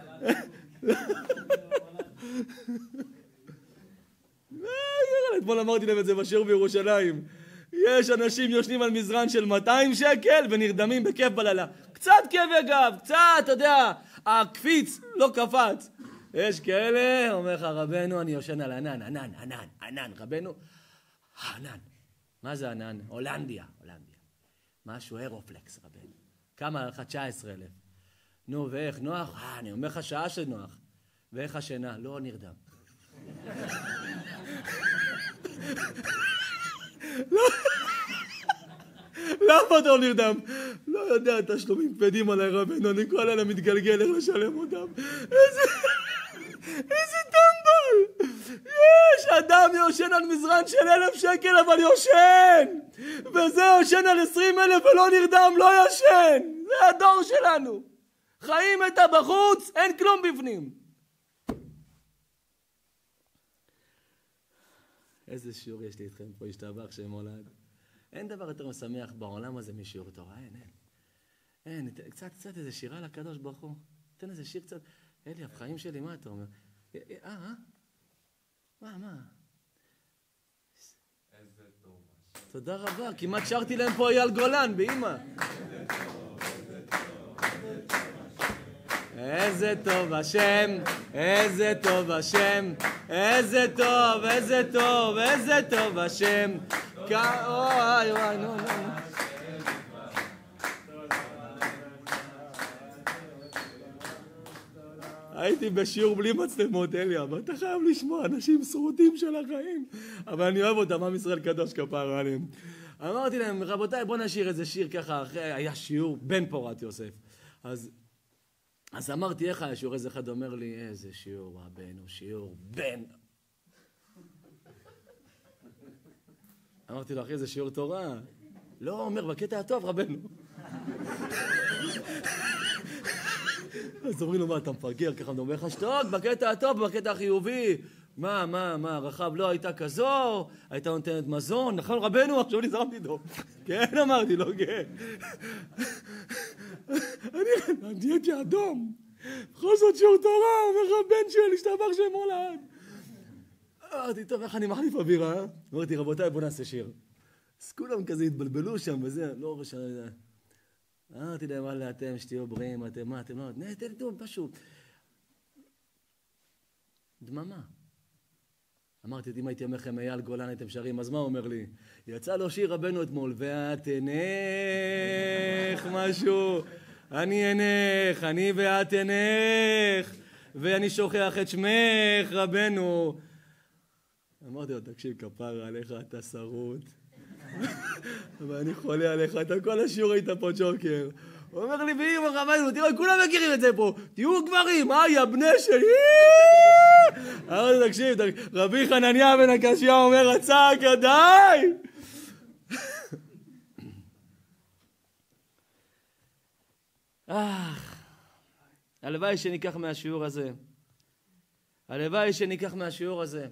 אתמול אמרתי להם את זה בשיעור בירושלים. יש אנשים יושנים על מזרן של מאתיים שקל ונרדמים בכיף בלילה. קצת כאבי גב, קצת, אתה יודע, הקפיץ לא קפץ. יש כאלה, אומר לך רבנו, אני יושן על ענן, ענן, ענן, ענן, רבנו, ענן. מה זה ענן? הולנדיה, הולנדיה. משהו אירופלקס, רבנו. כמה לך? תשע עשרה אלף. נו, ואיך? נוח? אה, אני אומר לך שעה של נוח. ואיך השינה? לא נרדם. למה אתה לא נרדם? לא יודע, תשלומים כבדים עליי רבנו, אני כל אלה מתגלגל איך לשלם אותם. איזה... איזה טמבל! יש אדם יושן על מזרן של אלף שקל אבל יושן! וזה יושן על עשרים אלף ולא נרדם, לא יושן! זה הדור שלנו! חיים את הבחוץ, אין כלום בפנים! איזה שיעור יש לי איתכם פה, השתבח שם הולד. אין דבר יותר משמח בעולם הזה משיעור תורה, אין, אין. אין, קצת, קצת איזה שירה לקדוש ברוך הוא. תן איזה שיר קצת. אלי, החיים שלי, מה אתה אומר? אה, אה? מה, מה? איזה טוב. תודה רבה, כמעט שרתי להם פה אייל גולן, באמא. איזה טוב השם, איזה טוב השם, איזה טוב, איזה טוב, איזה טוב השם. אוי, אוי, נו, נו, נו. הייתי בשיעור בלי מצלמות, אליה, אבל אתה חייב לשמוע אנשים שרוטים של החיים. אבל אני אוהב אותם, עם ישראל קדוש כפרה עליהם. אמרתי להם, רבותיי, בוא נשאיר איזה שיר ככה, אחרי, היה שיעור בן פורת יוסף. אז, אז אמרתי, איך היה שיעור? איזה אחד אומר לי, איזה שיעור, רבנו, שיעור בן. אמרתי לו, אחי, זה שיעור תורה. לא, אומר, בקטע הטוב, רבנו. אז אומרים לו, מה, אתה מפגר? ככה אני אומר לך, שתוק, בקטע הטוב, בקטע החיובי. מה, מה, מה, רחב לא הייתה כזו, הייתה נותנת מזון, נכון רבנו? עכשיו נזרמתי איתו. כן, אמרתי לו, כן. אני נהייתי אדום. בכל זאת שיעור תורה, אומר לך, בן שלי, השתבח שמו לעד. אמרתי, טוב, איך אני מחליף אווירה? אמרתי, רבותיי, בוא נעשה שיר. אז כולם כזה התבלבלו שם, וזה, לא ראש... אמרתי להם, וואלה, אתם שתהיו בריאים, אתם מה, אתם לא... תן לי טוב, פשוט. דממה. אמרתי, אם הייתי אומר לכם, אייל גולן, הייתם שרים, אז מה הוא אומר לי? יצא לו שיר רבנו אתמול, ואת עינך משהו, אני עינך, אני ואת עינך, ואני שוכח את שמך, רבנו. אמרתי לו, תקשיב, כפרה עליך, אתה שרוט. ואני חולה עליך, אתה כל השיעור היית פה ג'וקר. הוא אומר לי, ואמא רבנו, תראו, כולם מכירים את זה פה, תהיו גברים, אה, יא בני שלי. אמרתי, תקשיב, רבי חנניה בן הקשיא אומר, רצק, די! הלוואי שניקח מהשיעור הזה, הלוואי שניקח מהשיעור הזה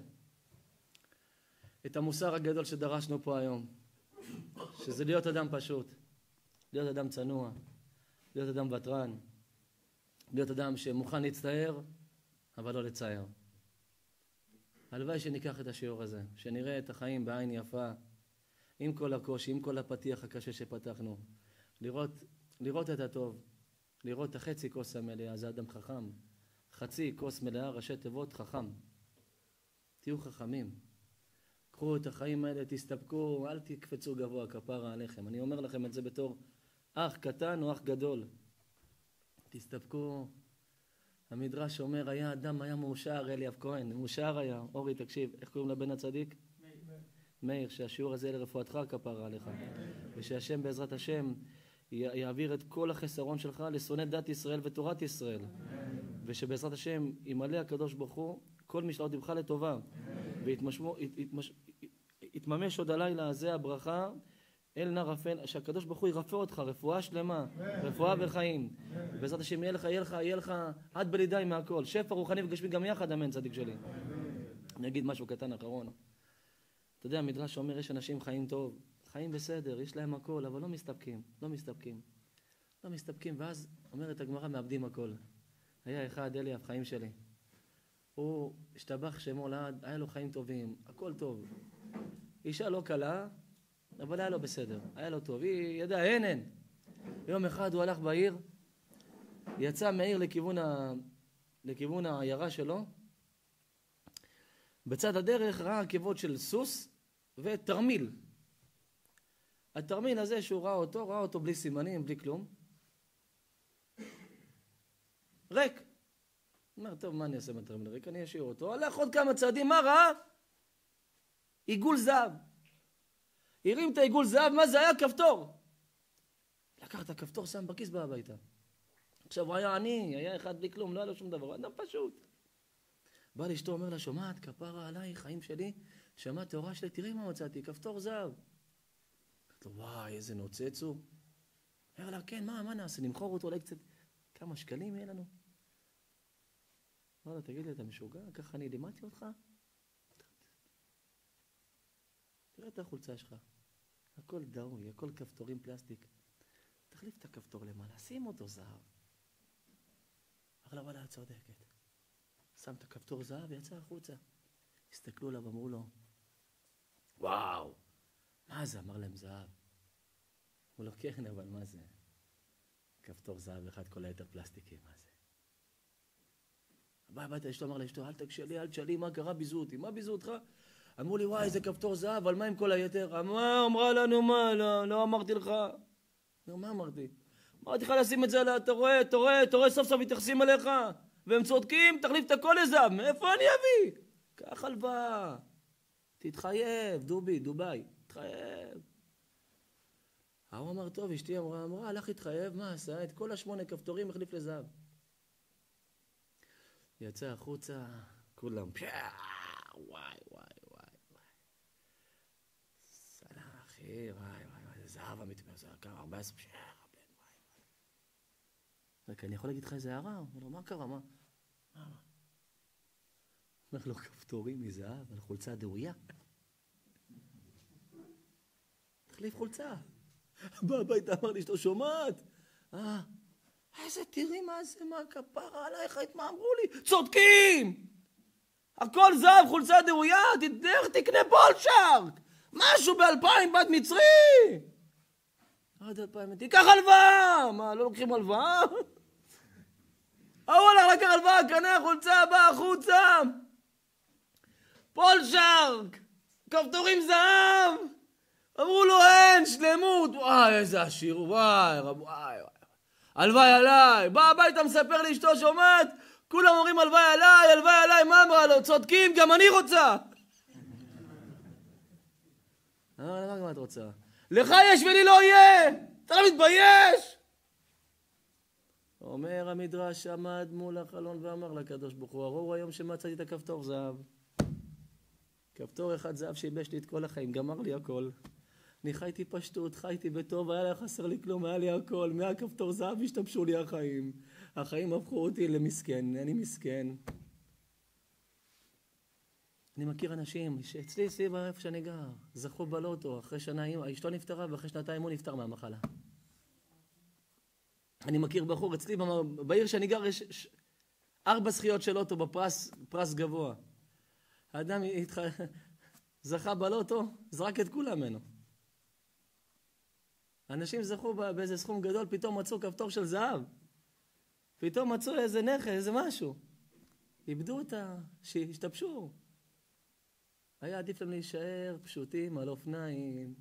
את המוסר הגדול שדרשנו פה היום, שזה להיות אדם פשוט, להיות אדם צנוע, להיות אדם ותרן, להיות אדם שמוכן להצטער, אבל לא לצייר. הלוואי שניקח את השיעור הזה, שנראה את החיים בעין יפה, עם כל הקושי, עם כל הפתיח הקשה שפתחנו, לראות, לראות את הטוב, לראות את החצי כוס המלאה, זה אדם חכם, חצי כוס מלאה, ראשי תיבות חכם. תהיו חכמים, קחו את החיים האלה, תסתפקו, אל תקפצו גבוה, כפרה עליכם. אני אומר לכם את זה בתור אח קטן או אח גדול. תסתפקו. המדרש אומר, היה אדם, היה מאושר, אליאב כהן, מאושר היה. אורי, תקשיב, איך קוראים לבן הצדיק? מאיר. מאיר, שהשיעור הזה לרפואתך כפרה עליך. ושהשם בעזרת השם יעביר את כל החסרון שלך לשונא דת ישראל ותורת ישראל. ושבעזרת השם ימלא הקדוש ברוך הוא כל משלחות לבך לטובה. ויתממש עוד הלילה הזה הברכה אל נא רפא, שהקדוש ברוך הוא ירפא אותך, רפואה שלמה, רפואה וחיים. בעזרת השם יהיה לך, יהיה לך, יהיה לך עד בלי מהכל, שפע רוחני וגשמי גם יחד, אמן צדיק שלי. אני אגיד משהו קטן אחרון. אתה יודע, המדרש אומר, יש אנשים חיים טוב, חיים בסדר, יש להם הכל, אבל לא מסתפקים, לא מסתפקים. לא מסתפקים, ואז אומרת הגמרא, מאבדים הכל. היה אחד, אליאב, חיים שלי. הוא השתבח שמו לעד, היה לו חיים טובים, הכל טוב. אישה לא קלה, אבל היה לו בסדר, היה לו טוב, היא ידעה, אין, אין. יום אחד הוא הלך בעיר, יצא מהעיר לכיוון, ה... לכיוון העיירה שלו, בצד הדרך ראה עקבות של סוס ותרמיל. התרמיל הזה שהוא ראה אותו, ראה אותו בלי סימנים, בלי כלום. ריק. הוא אומר, טוב, מה אני אעשה בתרמיל ריק? אני אשאיר אותו. הלך עוד כמה צעדים, מה ראה? עיגול זהב. הרים את העיגול זהב, מה זה היה? כפתור. לקח את הכפתור, שם בכיס בא הביתה. עכשיו הוא היה עני, היה אחד בלי כלום, לא היה לו שום דבר, אדם פשוט. בא לאשתו, אומר לה, שומעת, כפרה עליי, חיים שלי, שמעת תאורה שלי, תראי מה מצאתי, כפתור זהב. אמרת לו, וואי, איזה נוצץ הוא. אומר לה, כן, מה, מה נעשה? נמכור אותו אולי קצת, כמה שקלים יהיה לנו? אמר לה, תגיד לי, אתה משוגע? ככה אני לימדתי אותך? תראה את החולצה שלך, הכל דאוי, הכל כפתורים פלסטיק. תחליף את הכפתור למעלה, שים אותו זהב. אבל אבל את צודקת. שם את הכפתור זהב ויצא החוצה. הסתכלו עליו, אמרו לו, וואו, מה זה? אמר להם זהב. אמרו לו, כן, אבל מה זה? כפתור זהב אחד, כל היתר פלסטיקים, מה זה? בא הביתה, אשתו אמר לאשתו, אל תקשלי, אל תשאלי, מה קרה? ביזו אותי. מה ביזו אותך? אמרו לי, וואי, זה כפתור זהב, אבל מה עם כל היתר? מה, אמרה לנו, מה, לא, לא אמרתי לך. מה אמרתי? אמרתי לך לשים את זה עליה, אתה רואה, אתה רואה, אתה רואה, סוף סוף מתייחסים אליך, והם צודקים, תחליף את הכל לזהב, מאיפה אני אביא? קח הלוואה, תתחייב, דובי, דוביי, תתחייב. הוא אמר, טוב, אשתי אמרה, אמרה, הלך להתחייב, מה עשה? את כל השמונה כפתורים החליף לזהב. יצא החוצה, כולם, וואי, וואי, וואי, וואי. סלאם, אחי, וואי, וואי, וואי, זה זהב המתמר, זה כמה, ארבע עשרה, פשעה, בן, וואי, וואי. רק אני יכול להגיד לך איזה הערה? אומר לו, מה קרה? מה? אומר לו, כפתורים מזהב על חולצה דאויה. תחליף חולצה. בא הביתה, אמר לי שאתה שומעת? אה, איזה תראי מה זה, מה כפרה עלייך, מה אמרו לי? צודקים! הכל זהב, חולצה דאויה, תדרך תקנה פולשארק! משהו באלפיים בת מצרי! עד אלפיים, תיקח הלוואה! מה, לא לוקחים הלוואה? ההוא הלך לקח הלוואה, קנה חולצה, בא החוצה! פולשארק! כפתורים זהב! אמרו לו אין, שלמות! וואי, איזה עשיר, וואי, וואי, וואי. הלוואי עליי! בא הביתה, מספר לי אשתו, שומעת? כולם אומרים הלוואי עליי, הלוואי עליי, מה אמרה לו? צודקים, גם אני רוצה! אמר לה, מה את רוצה? לך יש ולי לא יהיה! אתה לא מתבייש? אומר המדרש, עמד מול החלון ואמר לקדוש ברוך הוא, ארור היום שמצאתי את הכפתור זהב. כפתור אחד זהב שיבש לי את כל החיים, גמר לי הכל. אני חייתי פשטות, חייתי בטוב, היה לי חסר לי כלום, היה לי הכל. מהכפתור זהב השתבשו לי החיים. החיים הפכו אותי למסכן, אני מסכן. אני מכיר אנשים שאצלי, אצלי איפה שאני גר, זכו בלוטו, אחרי שנה, אשתו נפטרה ואחרי שנתיים הוא נפטר מהמחלה. אני מכיר בחור, אצלי בעיר שאני גר יש ש... ארבע זכיות של לוטו בפרס, פרס גבוה. האדם התח... זכה בלוטו, זרק את כולם ממנו. אנשים זכו באיזה סכום גדול, פתאום מצאו כפתור של זהב. פתאום מצאו איזה נכס, איזה משהו. איבדו אותה, שהשתבשו. היה עדיף להם להישאר פשוטים על אופניים.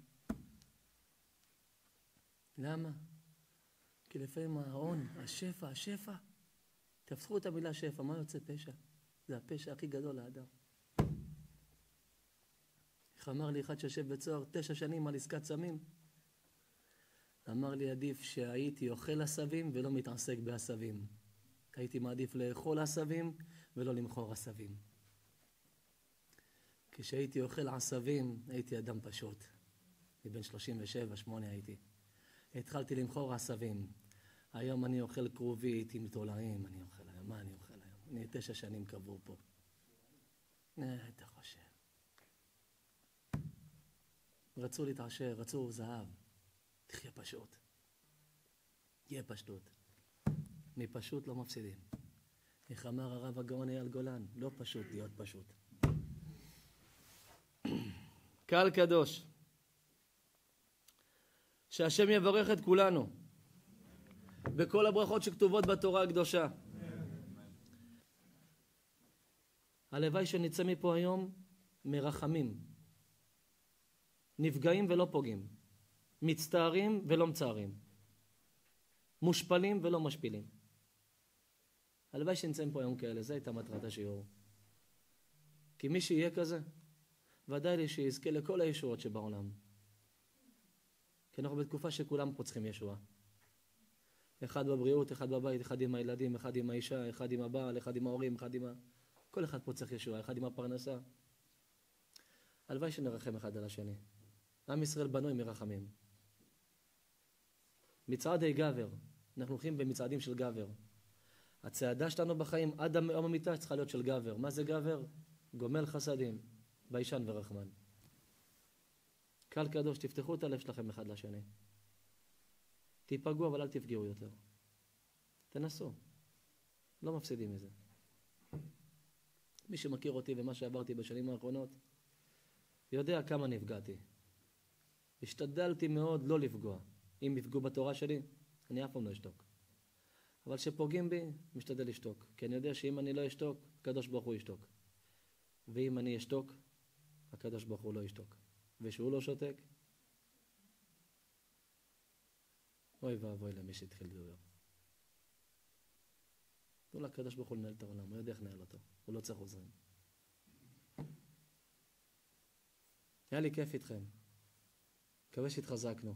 למה? כי לפעמים ההון, השפע, השפע. תפסחו את המילה שפע, מה יוצא פשע? זה הפשע הכי גדול לאדם. איך אמר לי אחד שיושב בצוהר תשע שנים על עסקת סמים? אמר לי עדיף שהייתי אוכל עשבים ולא מתעסק בעשבים. הייתי מעדיף לאכול עשבים ולא למכור עשבים. כשהייתי אוכל עשבים הייתי אדם פשוט. מבין שלושים ושבע, שמונה הייתי. התחלתי למכור עשבים. היום אני אוכל כרובית עם תולעים, אני אוכל היום. מה אני אוכל היום? אני תשע שנים קבור פה. אה, אתה חושב. רצו להתעשר, רצו זהב. תחיה פשוט. תהיה פשטות. מפשוט לא מפסידים. איך אמר הרב הגאון אייל גולן, לא פשוט להיות פשוט. קהל קדוש, שהשם יברך את כולנו בכל הברכות שכתובות בתורה הקדושה. הלוואי שנצא מפה היום מרחמים, נפגעים ולא פוגעים, מצטערים ולא מצערים, מושפלים ולא משפילים. הלוואי שנצא מפה היום כאלה, זו הייתה מטרת השיעור. כי מי שיהיה כזה, ודאי לי שיזכה לכל הישועות שבעולם. כי אנחנו בתקופה שכולם פה צריכים ישועה. אחד בבריאות, אחד בבית, אחד עם הילדים, אחד עם האישה, אחד עם הבעל, אחד עם ההורים, אחד עם ה... כל אחד פה צריך ישועה, אחד עם הפרנסה. הלוואי שנרחם אחד על השני. עם ישראל בנוי מרחמים. מצעדי גבר, אנחנו הולכים במצעדים של גבר. הצעדה שלנו בחיים עד יום המיטה צריכה להיות של גבר. מה זה גבר? גומל חסדים, ביישן ורחמן. קהל קדוש, תפתחו את הלב שלכם אחד לשני. תיפגעו אבל אל תפגעו יותר. תנסו. לא מפסידים מזה. מי שמכיר אותי ומה שעברתי בשנים האחרונות, יודע כמה נפגעתי. השתדלתי מאוד לא לפגוע. אם יפגעו בתורה שלי, אני אף פעם לא אשתוק. אבל שפוגעים בי, משתדל לשתוק. כי אני יודע שאם אני לא אשתוק, הקדוש ברוך הוא ישתוק. ואם אני אשתוק, הקדוש ברוך הוא לא ישתוק. ושהוא לא שותק, אוי ואבוי למי שהתחיל לדבר. תנו לקדוש ברוך הוא לנהל את העולם, הוא יודע איך לנהל אותו, הוא לא צריך עוזרים. היה לי כיף איתכם, מקווה שהתחזקנו.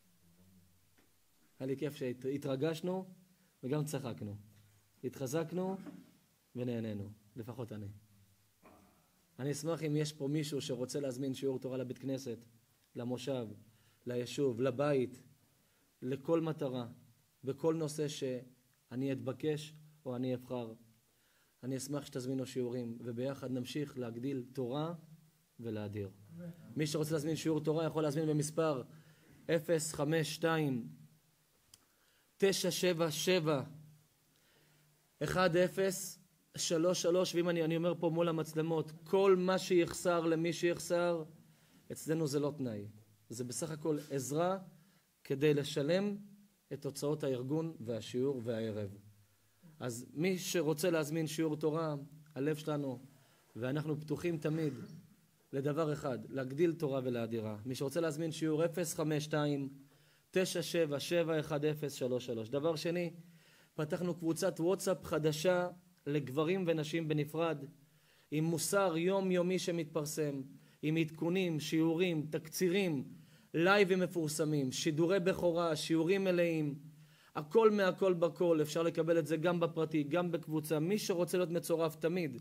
היה לי כיף שהתרגשנו וגם צחקנו. התחזקנו ונהנינו, לפחות אני. אני אשמח אם יש פה מישהו שרוצה להזמין שיעור תורה לבית כנסת, למושב, ליישוב, לבית, לכל מטרה, בכל נושא אני אתבקש או אני אבחר. אני אשמח שתזמינו שיעורים, וביחד נמשיך להגדיל תורה ולהדיר. מי שרוצה להזמין שיעור תורה יכול להזמין במספר אפס חמש שתיים תשע שבע שבע אחת אפס שלוש שלוש, ואם אני, אני אומר פה מול המצלמות, כל מה שיחסר למי שיחסר, אצלנו זה לא תנאי. זה בסך הכל עזרה כדי לשלם את הוצאות הארגון והשיעור והערב. אז מי שרוצה להזמין שיעור תורה, הלב שלנו, ואנחנו פתוחים תמיד לדבר אחד, להגדיל תורה ולהדירה. מי שרוצה להזמין שיעור אפס חמש שתיים תשע שבע שבע אחת אפס שלוש שלוש. דבר שני, פתחנו קבוצת וואטסאפ חדשה לגברים ונשים בנפרד, עם מוסר יומיומי שמתפרסם, עם עדכונים, שיעורים, תקצירים, לייבים מפורסמים, שידורי בכורה, שיעורים מלאים, הכל מהכל בכל. אפשר לקבל את זה גם בפרטי, גם בקבוצה. מי שרוצה להיות מצורף תמיד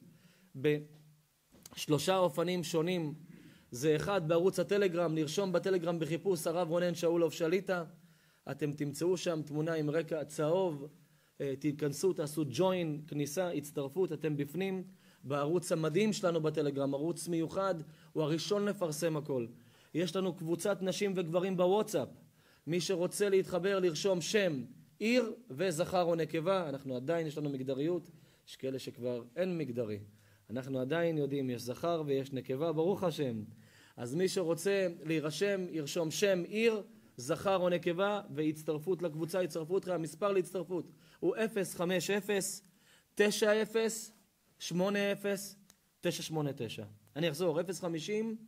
בשלושה אופנים שונים, זה אחד, בערוץ הטלגרם, לרשום בטלגרם בחיפוש הרב רונן שאולוב שליטה, אתם תמצאו שם תמונה עם רקע צהוב, תיכנסו, תעשו ג'וין, כניסה, הצטרפות, אתם בפנים. בערוץ המדהים שלנו בטלגרם, ערוץ מיוחד, הוא הראשון לפרסם הכל. יש לנו קבוצת נשים וגברים בוואטסאפ. מי שרוצה להתחבר, לרשום שם, עיר וזכר או נקבה. אנחנו עדיין, יש לנו מגדריות, יש כאלה שכבר אין מגדרי. אנחנו עדיין יודעים, יש זכר ויש נקבה, ברוך השם. אז מי שרוצה להירשם, ירשום שם, עיר, זכר או נקבה, והצטרפות לקבוצה, הצטרפות, המספר להצטרפות הוא אפס חמש אפס תשע אפס שמונה אפס תשע שמונה תשע. אני אחזור, אפס חמישים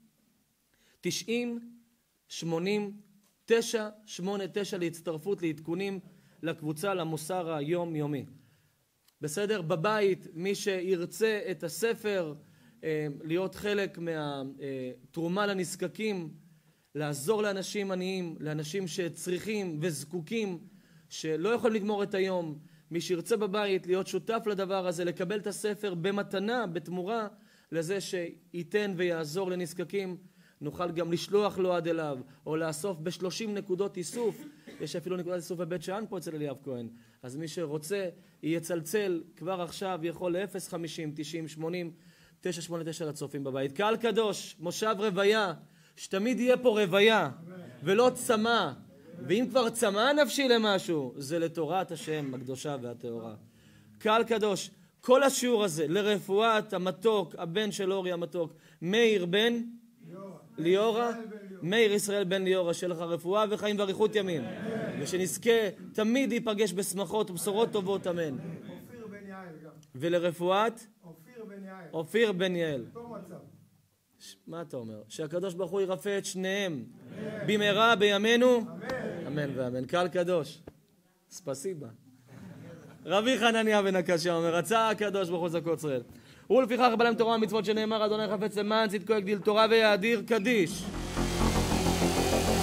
תשעים שמונים תשע שמונה תשע להצטרפות, לעדכונים לקבוצה, למוסר היום יומי. בסדר? בבית, מי שירצה את הספר, להיות חלק מהתרומה לנזקקים, לעזור לאנשים עניים, לאנשים שצריכים וזקוקים, שלא יכולים לגמור את היום, מי שירצה בבית להיות שותף לדבר הזה, לקבל את הספר במתנה, בתמורה לזה שייתן ויעזור לנזקקים, נוכל גם לשלוח לו עד אליו, או לאסוף ב-שלושים נקודות איסוף. יש אפילו נקודת איסוף בבית שאן פה אצל אליאב כהן. אז מי שרוצה יצלצל כבר עכשיו, יכול ל-אפס חמישים תשעים שמונים תשע שמונה תשע לצופים בבית. קהל קדוש, מושב רוויה, שתמיד יהיה פה רוויה ולא צמא. ואם כבר צמא נפשי למשהו, זה לתורת השם הקדושה והטהורה. קהל קדוש, כל השיעור הזה לרפואת המתוק, הבן של אורי המתוק, מאיר בן ליאורה, מאיר ישראל בן ליאורה, שיהיה לך רפואה וחיים ואריכות ימים, ושנזכה תמיד ייפגש בשמחות ובשורות טובות, אמן. אופיר בן יעל גם. ולרפואת אופיר בן יעל. אופיר בן יעל. אותו מצב. מה אתה אומר? שהקדוש ברוך הוא ירפא את שניהם במהרה בימינו, אמן ואמן. קהל קדוש, ספסיבה. רבי חנניה בן הקשה אומר, רצה הקדוש ברוך הוא זכות ישראל, ולפיכך בא להם תורה ומצוות שנאמר, אדוני חפץ למען צדקו יגדיל תורה ויאדיר קדיש.